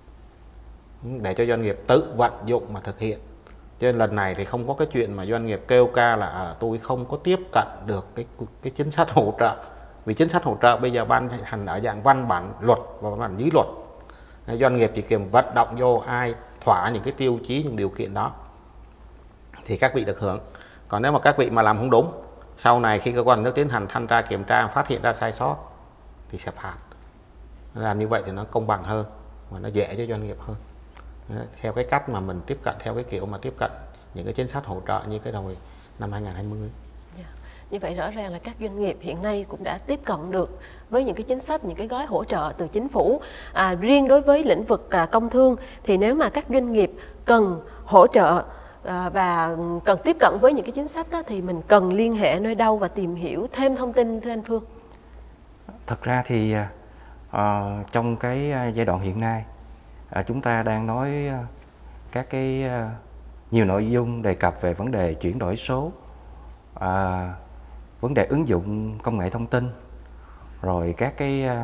để cho doanh nghiệp tự vận dụng mà thực hiện. Cho nên lần này thì không có cái chuyện mà doanh nghiệp kêu ca là à, tôi không có tiếp cận được cái cái chính sách hỗ trợ, vì chính sách hỗ trợ bây giờ ban hành ở dạng văn bản luật và văn bản dưới luật. Doanh nghiệp chỉ cần vận động vô ai thỏa những cái tiêu chí, những điều kiện đó thì các vị được hưởng. Còn nếu mà các vị mà làm không đúng, sau này khi cơ quan nhà nước tiến hành thanh tra kiểm tra phát hiện ra sai sót thì sẽ phạt. Làm như vậy thì nó công bằng hơn và nó dễ cho doanh nghiệp hơn. Theo cái cách mà mình tiếp cận, theo cái kiểu mà tiếp cận những cái chính sách hỗ trợ như cái hồi năm hai nghìn không trăm hai mươi. Yeah. Như vậy rõ ràng là các doanh nghiệp hiện nay cũng đã tiếp cận được với những cái chính sách, những cái gói hỗ trợ từ chính phủ. À, riêng đối với lĩnh vực à, công thương thì nếu mà các doanh nghiệp cần hỗ trợ à, và cần tiếp cận với những cái chính sách đó, thì mình cần liên hệ nơi đâu và tìm hiểu thêm thông tin thưa anh Phương? Thật ra thì uh, trong cái giai đoạn hiện nay À, chúng ta đang nói uh, các cái uh, nhiều nội dung đề cập về vấn đề chuyển đổi số, uh, vấn đề ứng dụng công nghệ thông tin, rồi các cái uh,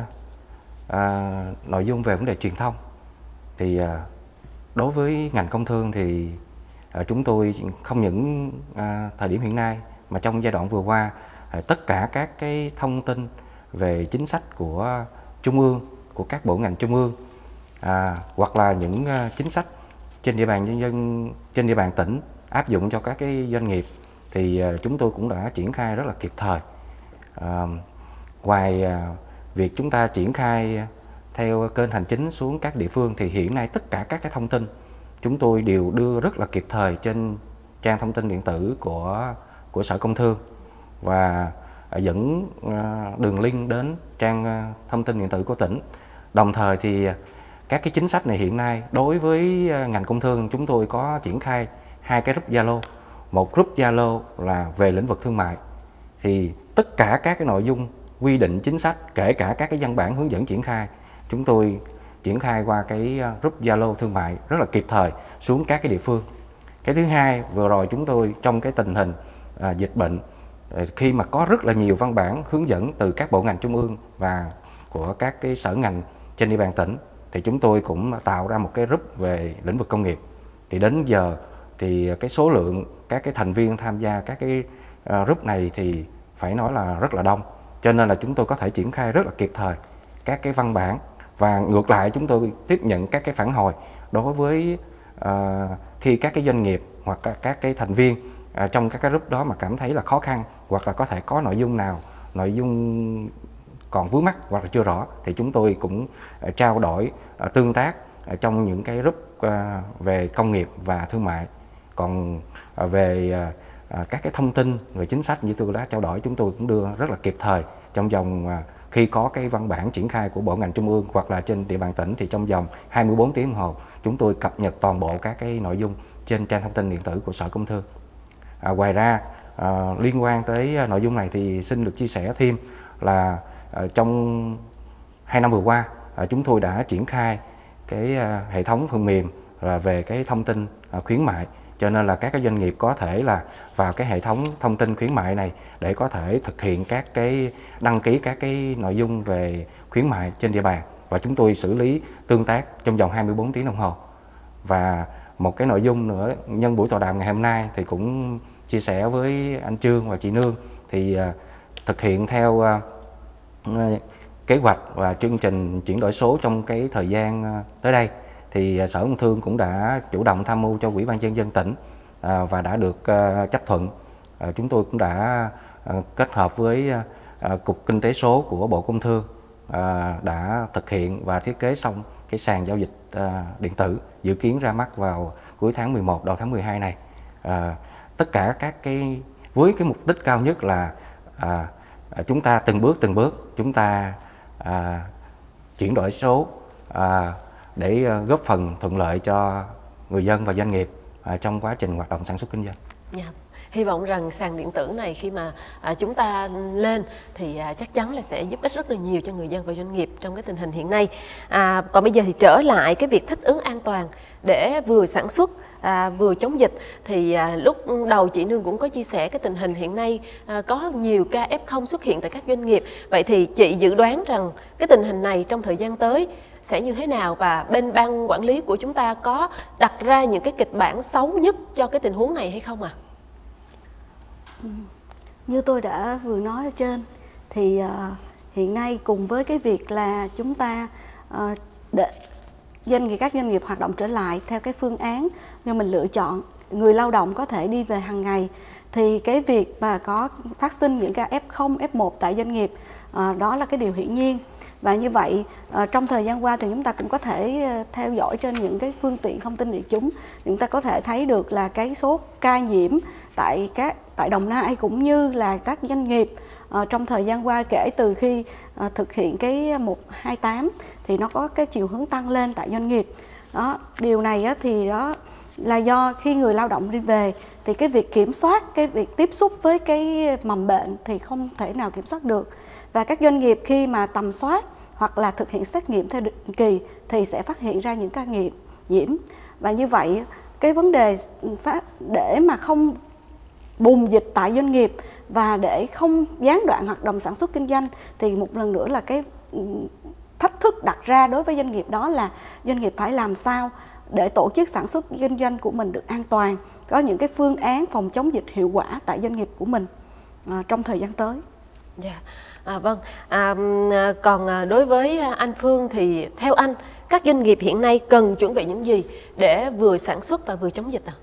uh, nội dung về vấn đề truyền thông. Thì uh, đối với ngành công thương thì uh, chúng tôi không những uh, thời điểm hiện nay mà trong giai đoạn vừa qua, uh, tất cả các cái thông tin về chính sách của trung ương, của các bộ ngành trung ương, À, hoặc là những uh, chính sách trên địa bàn nhân dân, trên địa bàn tỉnh áp dụng cho các cái doanh nghiệp thì uh, chúng tôi cũng đã triển khai rất là kịp thời. Uh, ngoài uh, việc chúng ta triển khai theo kênh hành chính xuống các địa phương thì hiện nay tất cả các cái thông tin chúng tôi đều đưa rất là kịp thời trên trang thông tin điện tử của của Sở Công Thương, và uh, dẫn uh, đường link đến trang uh, thông tin điện tử của tỉnh. Đồng thời thì uh, các cái chính sách này hiện nay đối với ngành công thương chúng tôi có triển khai hai cái group Zalo. Một group Zalo là về lĩnh vực thương mại, thì tất cả các cái nội dung quy định chính sách, kể cả các cái văn bản hướng dẫn triển khai, chúng tôi triển khai qua cái group Zalo thương mại rất là kịp thời xuống các cái địa phương. Cái thứ hai, vừa rồi chúng tôi trong cái tình hình à, dịch bệnh, khi mà có rất là nhiều văn bản hướng dẫn từ các bộ ngành trung ương và của các cái sở ngành trên địa bàn tỉnh, thì chúng tôi cũng tạo ra một cái group về lĩnh vực công nghiệp. Thì đến giờ thì cái số lượng các cái thành viên tham gia các cái group này thì phải nói là rất là đông, cho nên là chúng tôi có thể triển khai rất là kịp thời các cái văn bản, và ngược lại chúng tôi tiếp nhận các cái phản hồi đối với uh, khi các cái doanh nghiệp hoặc các, các cái thành viên uh, trong các cái group đó mà cảm thấy là khó khăn, hoặc là có thể có nội dung nào, nội dung còn vướng mắc hoặc là chưa rõ, thì chúng tôi cũng uh, trao đổi, uh, tương tác uh, trong những cái group uh, về công nghiệp và thương mại. Còn uh, về uh, à, các cái thông tin về chính sách như tôi đã trao đổi, chúng tôi cũng đưa rất là kịp thời trong vòng à, khi có cái văn bản triển khai của bộ ngành trung ương hoặc là trên địa bàn tỉnh thì trong vòng hai mươi bốn tiếng đồng hồ chúng tôi cập nhật toàn bộ các cái nội dung trên trang thông tin điện tử của Sở Công Thương. À, ngoài ra à, liên quan tới nội dung này thì xin được chia sẻ thêm là à, trong hai năm vừa qua à, chúng tôi đã triển khai cái à, hệ thống phần mềm là về cái thông tin à, khuyến mại, cho nên là các cái doanh nghiệp có thể là vào cái hệ thống thông tin khuyến mại này để có thể thực hiện các cái đăng ký các cái nội dung về khuyến mại trên địa bàn, và chúng tôi xử lý tương tác trong vòng hai mươi bốn tiếng đồng hồ. Và một cái nội dung nữa nhân buổi tọa đàm ngày hôm nay thì cũng chia sẻ với anh Trương và chị Nương, thì uh, thực hiện theo uh, kế hoạch và chương trình chuyển đổi số trong cái thời gian uh, tới đây, thì uh, Sở Công Thương cũng đã chủ động tham mưu cho Ủy ban nhân dân tỉnh uh, và đã được uh, chấp thuận. Uh, chúng tôi cũng đã uh, kết hợp với uh, Cục Kinh tế số của Bộ Công Thương uh, đã thực hiện và thiết kế xong cái sàn giao dịch uh, điện tử, dự kiến ra mắt vào cuối tháng mười một đầu tháng mười hai này. Uh, tất cả các cái với cái mục đích cao nhất là à, chúng ta từng bước từng bước chúng ta à, chuyển đổi số à, để à, góp phần thuận lợi cho người dân và doanh nghiệp à, trong quá trình hoạt động sản xuất kinh doanh. Yeah. Hy vọng rằng sàn điện tử này khi mà à, chúng ta lên thì à, chắc chắn là sẽ giúp ích rất là nhiều cho người dân và doanh nghiệp trong cái tình hình hiện nay. À, còn bây giờ thì trở lại cái việc thích ứng an toàn để vừa sản xuất À, vừa chống dịch, thì à, lúc đầu chị Nương cũng có chia sẻ cái tình hình hiện nay à, có nhiều ca ép không xuất hiện tại các doanh nghiệp. Vậy thì chị dự đoán rằng cái tình hình này trong thời gian tới sẽ như thế nào, và bên ban quản lý của chúng ta có đặt ra những cái kịch bản xấu nhất cho cái tình huống này hay không ạ? À? Như tôi đã vừa nói ở trên thì uh, hiện nay cùng với cái việc là chúng ta uh, để doanh nghiệp các doanh nghiệp hoạt động trở lại theo cái phương án nhưng mình lựa chọn người lao động có thể đi về hàng ngày, thì cái việc mà có phát sinh những ca ép không, ép một tại doanh nghiệp à, đó là cái điều hiển nhiên. Và như vậy à, trong thời gian qua thì chúng ta cũng có thể à, theo dõi trên những cái phương tiện thông tin đại chúng, chúng ta có thể thấy được là cái số ca nhiễm tại các tại Đồng Nai cũng như là các doanh nghiệp à, trong thời gian qua kể từ khi à, thực hiện cái một hai tám thì nó có cái chiều hướng tăng lên tại doanh nghiệp. Đó, điều này á, thì đó là do khi người lao động đi về thì cái việc kiểm soát, cái việc tiếp xúc với cái mầm bệnh thì không thể nào kiểm soát được. Và các doanh nghiệp khi mà tầm soát hoặc là thực hiện xét nghiệm theo định kỳ thì sẽ phát hiện ra những ca nhiễm nhiễm. Và như vậy cái vấn đề phát để mà không bùng dịch tại doanh nghiệp và để không gián đoạn hoạt động sản xuất kinh doanh thì một lần nữa là cái thách thức đặt ra đối với doanh nghiệp, đó là doanh nghiệp phải làm sao để tổ chức sản xuất kinh doanh của mình được an toàn, có những cái phương án phòng chống dịch hiệu quả tại doanh nghiệp của mình à, trong thời gian tới. Yeah. À, vâng, à, còn đối với anh Phương thì theo anh các doanh nghiệp hiện nay cần chuẩn bị những gì để vừa sản xuất và vừa chống dịch ạ?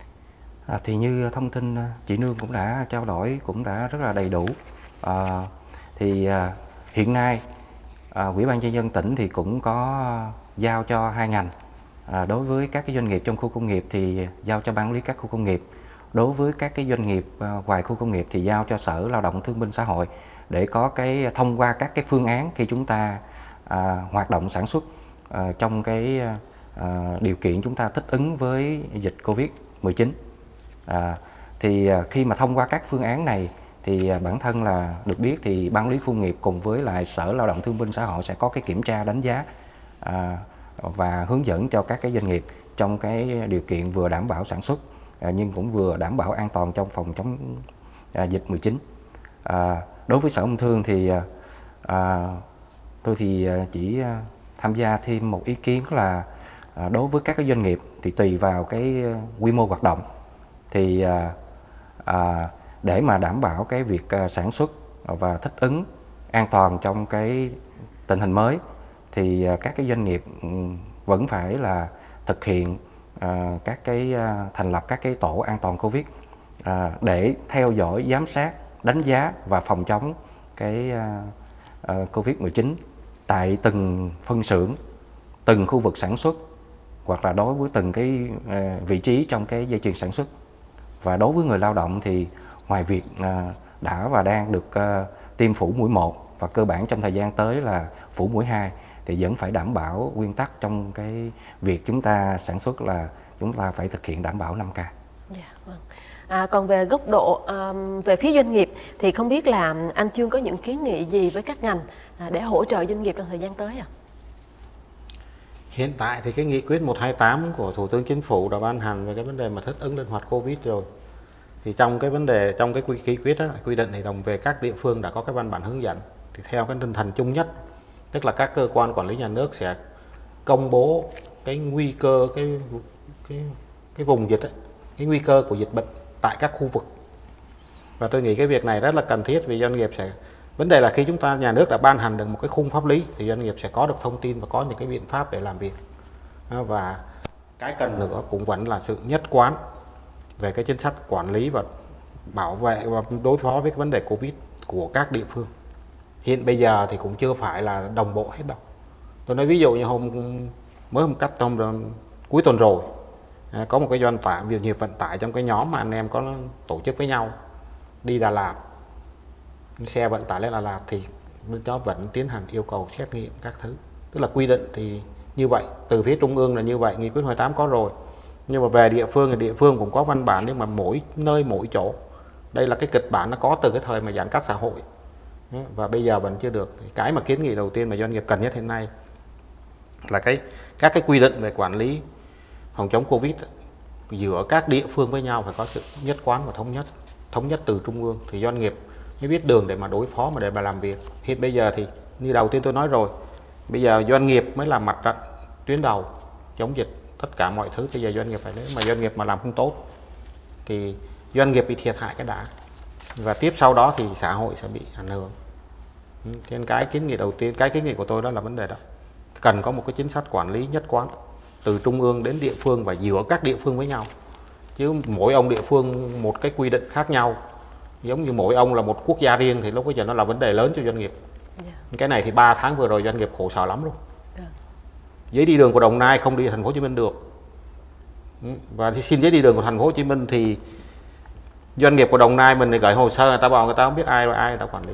À? À, thì như thông tin chị Nương cũng đã trao đổi cũng đã rất là đầy đủ. À, thì à, hiện nay à, Ủy ban nhân dân tỉnh thì cũng có giao cho hai ngành. À, đối với các cái doanh nghiệp trong khu công nghiệp thì giao cho ban quản lý các khu công nghiệp. Đối với các cái doanh nghiệp à, ngoài khu công nghiệp thì giao cho Sở Lao động Thương binh Xã hội để có cái thông qua các cái phương án khi chúng ta à, hoạt động sản xuất à, trong cái à, điều kiện chúng ta thích ứng với dịch Covid mười chín. À, thì à, khi mà thông qua các phương án này thì à, bản thân là được biết thì ban quản lý khu nghiệp cùng với lại Sở Lao động Thương binh Xã hội sẽ có cái kiểm tra đánh giá à, và hướng dẫn cho các cái doanh nghiệp trong cái điều kiện vừa đảm bảo sản xuất à, nhưng cũng vừa đảm bảo an toàn trong phòng chống à, dịch mười chín. À, đối với Sở Công Thương thì à, tôi thì chỉ tham gia thêm một ý kiến là à, đối với các cái doanh nghiệp thì tùy vào cái quy mô hoạt động thì à, à, để mà đảm bảo cái việc à, sản xuất và thích ứng an toàn trong cái tình hình mới thì à, các cái doanh nghiệp vẫn phải là thực hiện à, các cái à, thành lập các cái tổ an toàn Covid à, để theo dõi, giám sát, đánh giá và phòng chống cái uh, uh, Covid mười chín tại từng phân xưởng, từng khu vực sản xuất hoặc là đối với từng cái uh, vị trí trong cái dây chuyền sản xuất. Và đối với người lao động thì ngoài việc à, đã và đang được à, tiêm phủ mũi một và cơ bản trong thời gian tới là phủ mũi hai thì vẫn phải đảm bảo nguyên tắc trong cái việc chúng ta sản xuất là chúng ta phải thực hiện đảm bảo năm K. Dạ, vâng. À, còn về góc độ um, về phía doanh nghiệp thì không biết là anh Chương có những kiến nghị gì với các ngành à, để hỗ trợ doanh nghiệp trong thời gian tới ạ? À? Hiện tại thì cái nghị quyết một hai tám của Thủ tướng Chính phủ đã ban hành về cái vấn đề mà thích ứng linh hoạt Covid rồi. Thì trong cái vấn đề trong cái quy quyết đó, quy định thì đồng về các địa phương đã có cái văn bản hướng dẫn. Thì theo cái tinh thần chung nhất, tức là các cơ quan quản lý nhà nước sẽ công bố cái nguy cơ cái cái cái vùng dịch ấy, cái nguy cơ của dịch bệnh tại các khu vực. Và tôi nghĩ cái việc này rất là cần thiết vì doanh nghiệp sẽ vấn đề là khi chúng ta nhà nước đã ban hành được một cái khung pháp lý thì doanh nghiệp sẽ có được thông tin và có những cái biện pháp để làm việc. Và cái cần nữa cũng vẫn là sự nhất quán về cái chính sách quản lý và bảo vệ và đối phó với cái vấn đề Covid của các địa phương. Hiện bây giờ thì cũng chưa phải là đồng bộ hết đâu. Tôi nói ví dụ như hôm mới hôm cách hôm cuối tuần rồi có một cái doanh tải việc nghiệp vận tải trong cái nhóm mà anh em có tổ chức với nhau đi Đà Lạt, xe vận tải lên Đà Lạt thì nó vẫn tiến hành yêu cầu xét nghiệm các thứ, tức là quy định thì như vậy, từ phía trung ương là như vậy, nghị quyết hai tám có rồi, nhưng mà về địa phương thì địa phương cũng có văn bản nhưng mà mỗi nơi mỗi chỗ. Đây là cái kịch bản nó có từ cái thời mà giãn cách xã hội và bây giờ vẫn chưa được. Cái mà kiến nghị đầu tiên mà doanh nghiệp cần nhất hiện nay là cái các cái quy định về quản lý phòng chống Covid giữa các địa phương với nhau phải có sự nhất quán và thống nhất, thống nhất từ trung ương thì doanh nghiệp mới biết đường để mà đối phó mà để mà làm việc. Hiện bây giờ thì như đầu tiên tôi nói rồi, bây giờ doanh nghiệp mới làm mặt trận tuyến đầu chống dịch, tất cả mọi thứ bây giờ doanh nghiệp phải lấy, mà doanh nghiệp mà làm không tốt thì doanh nghiệp bị thiệt hại cái đã và tiếp sau đó thì xã hội sẽ bị ảnh hưởng. Nên cái kiến nghị đầu tiên, cái kiến nghị của tôi đó là vấn đề đó, cần có một cái chính sách quản lý nhất quán từ trung ương đến địa phương và giữa các địa phương với nhau, chứ mỗi ông địa phương một cái quy định khác nhau, giống như mỗi ông là một quốc gia riêng thì lúc bây giờ nó là vấn đề lớn cho doanh nghiệp. Yeah. Cái này thì ba tháng vừa rồi doanh nghiệp khổ sở lắm luôn. Yeah. Giấy đi đường của Đồng Nai không đi thành phố Hồ Chí Minh được, và xin giấy đi đường của thành phố Hồ Chí Minh thì doanh nghiệp của Đồng Nai mình thì gửi hồ sơ người ta bảo người ta không biết ai ai người ta quản lý,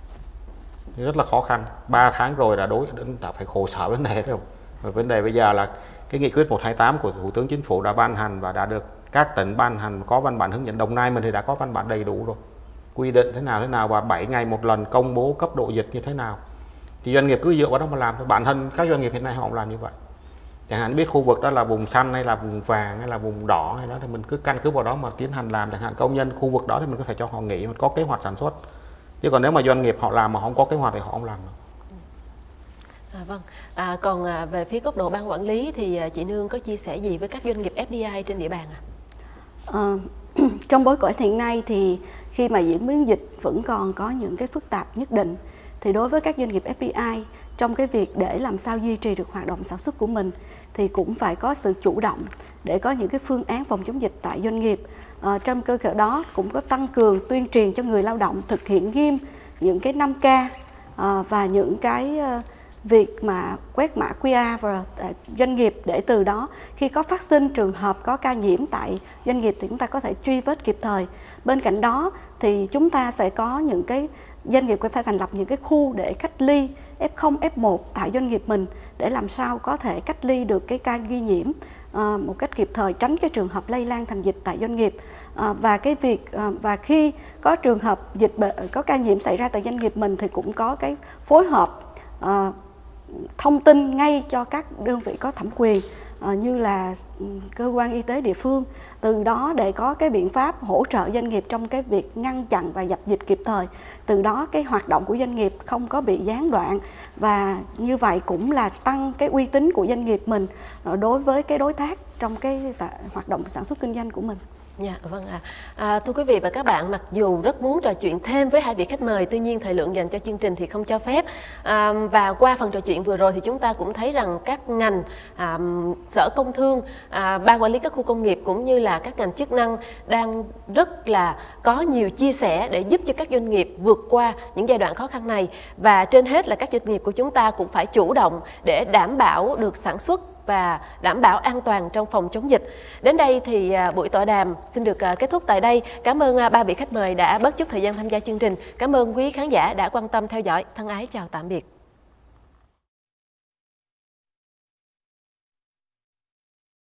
rất là khó khăn. Ba tháng rồi đã đối đến ta phải khổ sở vấn đề rồi. Và vấn đề bây giờ là cái nghị quyết một hai tám của Thủ tướng Chính phủ đã ban hành và đã được các tỉnh ban hành, có văn bản hướng dẫn. Đồng Nai mình thì đã có văn bản đầy đủ rồi, quy định thế nào thế nào và bảy ngày một lần công bố cấp độ dịch như thế nào, thì doanh nghiệp cứ dựa vào đó mà làm. Bản thân các doanh nghiệp hiện nay họ cũng làm như vậy, chẳng hạn biết khu vực đó là vùng xanh hay là vùng vàng hay là vùng đỏ hay đó thì mình cứ căn cứ vào đó mà tiến hành làm. Chẳng hạn công nhân khu vực đó thì mình có thể cho họ nghỉ, mình có kế hoạch sản xuất, chứ còn nếu mà doanh nghiệp họ làm mà không có kế hoạch thì họ không làm được. À, vâng. À, còn à, về phía góc độ ban quản lý thì à, chị Nương có chia sẻ gì với các doanh nghiệp ép đê i trên địa bàn ạ? À? À, trong bối cảnh hiện nay thì khi mà diễn biến dịch vẫn còn có những cái phức tạp nhất định, thì đối với các doanh nghiệp ép đê i trong cái việc để làm sao duy trì được hoạt động sản xuất của mình thì cũng phải có sự chủ động để có những cái phương án phòng chống dịch tại doanh nghiệp. À, trong cơ sở đó cũng có tăng cường tuyên truyền cho người lao động thực hiện nghiêm những cái năm K à, và những cái à, việc mà quét mã quy rờ vào doanh nghiệp để từ đó khi có phát sinh trường hợp có ca nhiễm tại doanh nghiệp thì chúng ta có thể truy vết kịp thời. Bên cạnh đó thì chúng ta sẽ có những cái doanh nghiệp phải thành lập những cái khu để cách ly ép không, ép một tại doanh nghiệp mình để làm sao có thể cách ly được cái ca ghi nhiễm uh, một cách kịp thời, tránh cái trường hợp lây lan thành dịch tại doanh nghiệp. Uh, và cái việc uh, và khi có trường hợp dịch bệnh, có ca nhiễm xảy ra tại doanh nghiệp mình thì cũng có cái phối hợp uh, thông tin ngay cho các đơn vị có thẩm quyền uh, như là cơ quan y tế địa phương, từ đó để có cái biện pháp hỗ trợ doanh nghiệp trong cái việc ngăn chặn và dập dịch kịp thời. Từ đó cái hoạt động của doanh nghiệp không có bị gián đoạn, và như vậy cũng là tăng cái uy tín của doanh nghiệp mình đối với cái đối tác trong cái hoạt động sản xuất kinh doanh của mình. Dạ, vâng ạ. À. À, thưa quý vị và các bạn, mặc dù rất muốn trò chuyện thêm với hai vị khách mời, tuy nhiên thời lượng dành cho chương trình thì không cho phép. À, và qua phần trò chuyện vừa rồi thì chúng ta cũng thấy rằng các ngành, à, Sở Công Thương, à, Ban Quản lý các khu công nghiệp cũng như là các ngành chức năng đang rất là có nhiều chia sẻ để giúp cho các doanh nghiệp vượt qua những giai đoạn khó khăn này. Và trên hết là các doanh nghiệp của chúng ta cũng phải chủ động để đảm bảo được sản xuất và đảm bảo an toàn trong phòng chống dịch. Đến đây thì buổi tọa đàm xin được kết thúc tại đây. Cảm ơn ba vị khách mời đã bớt chút thời gian tham gia chương trình. Cảm ơn quý khán giả đã quan tâm theo dõi. Thân ái chào tạm biệt.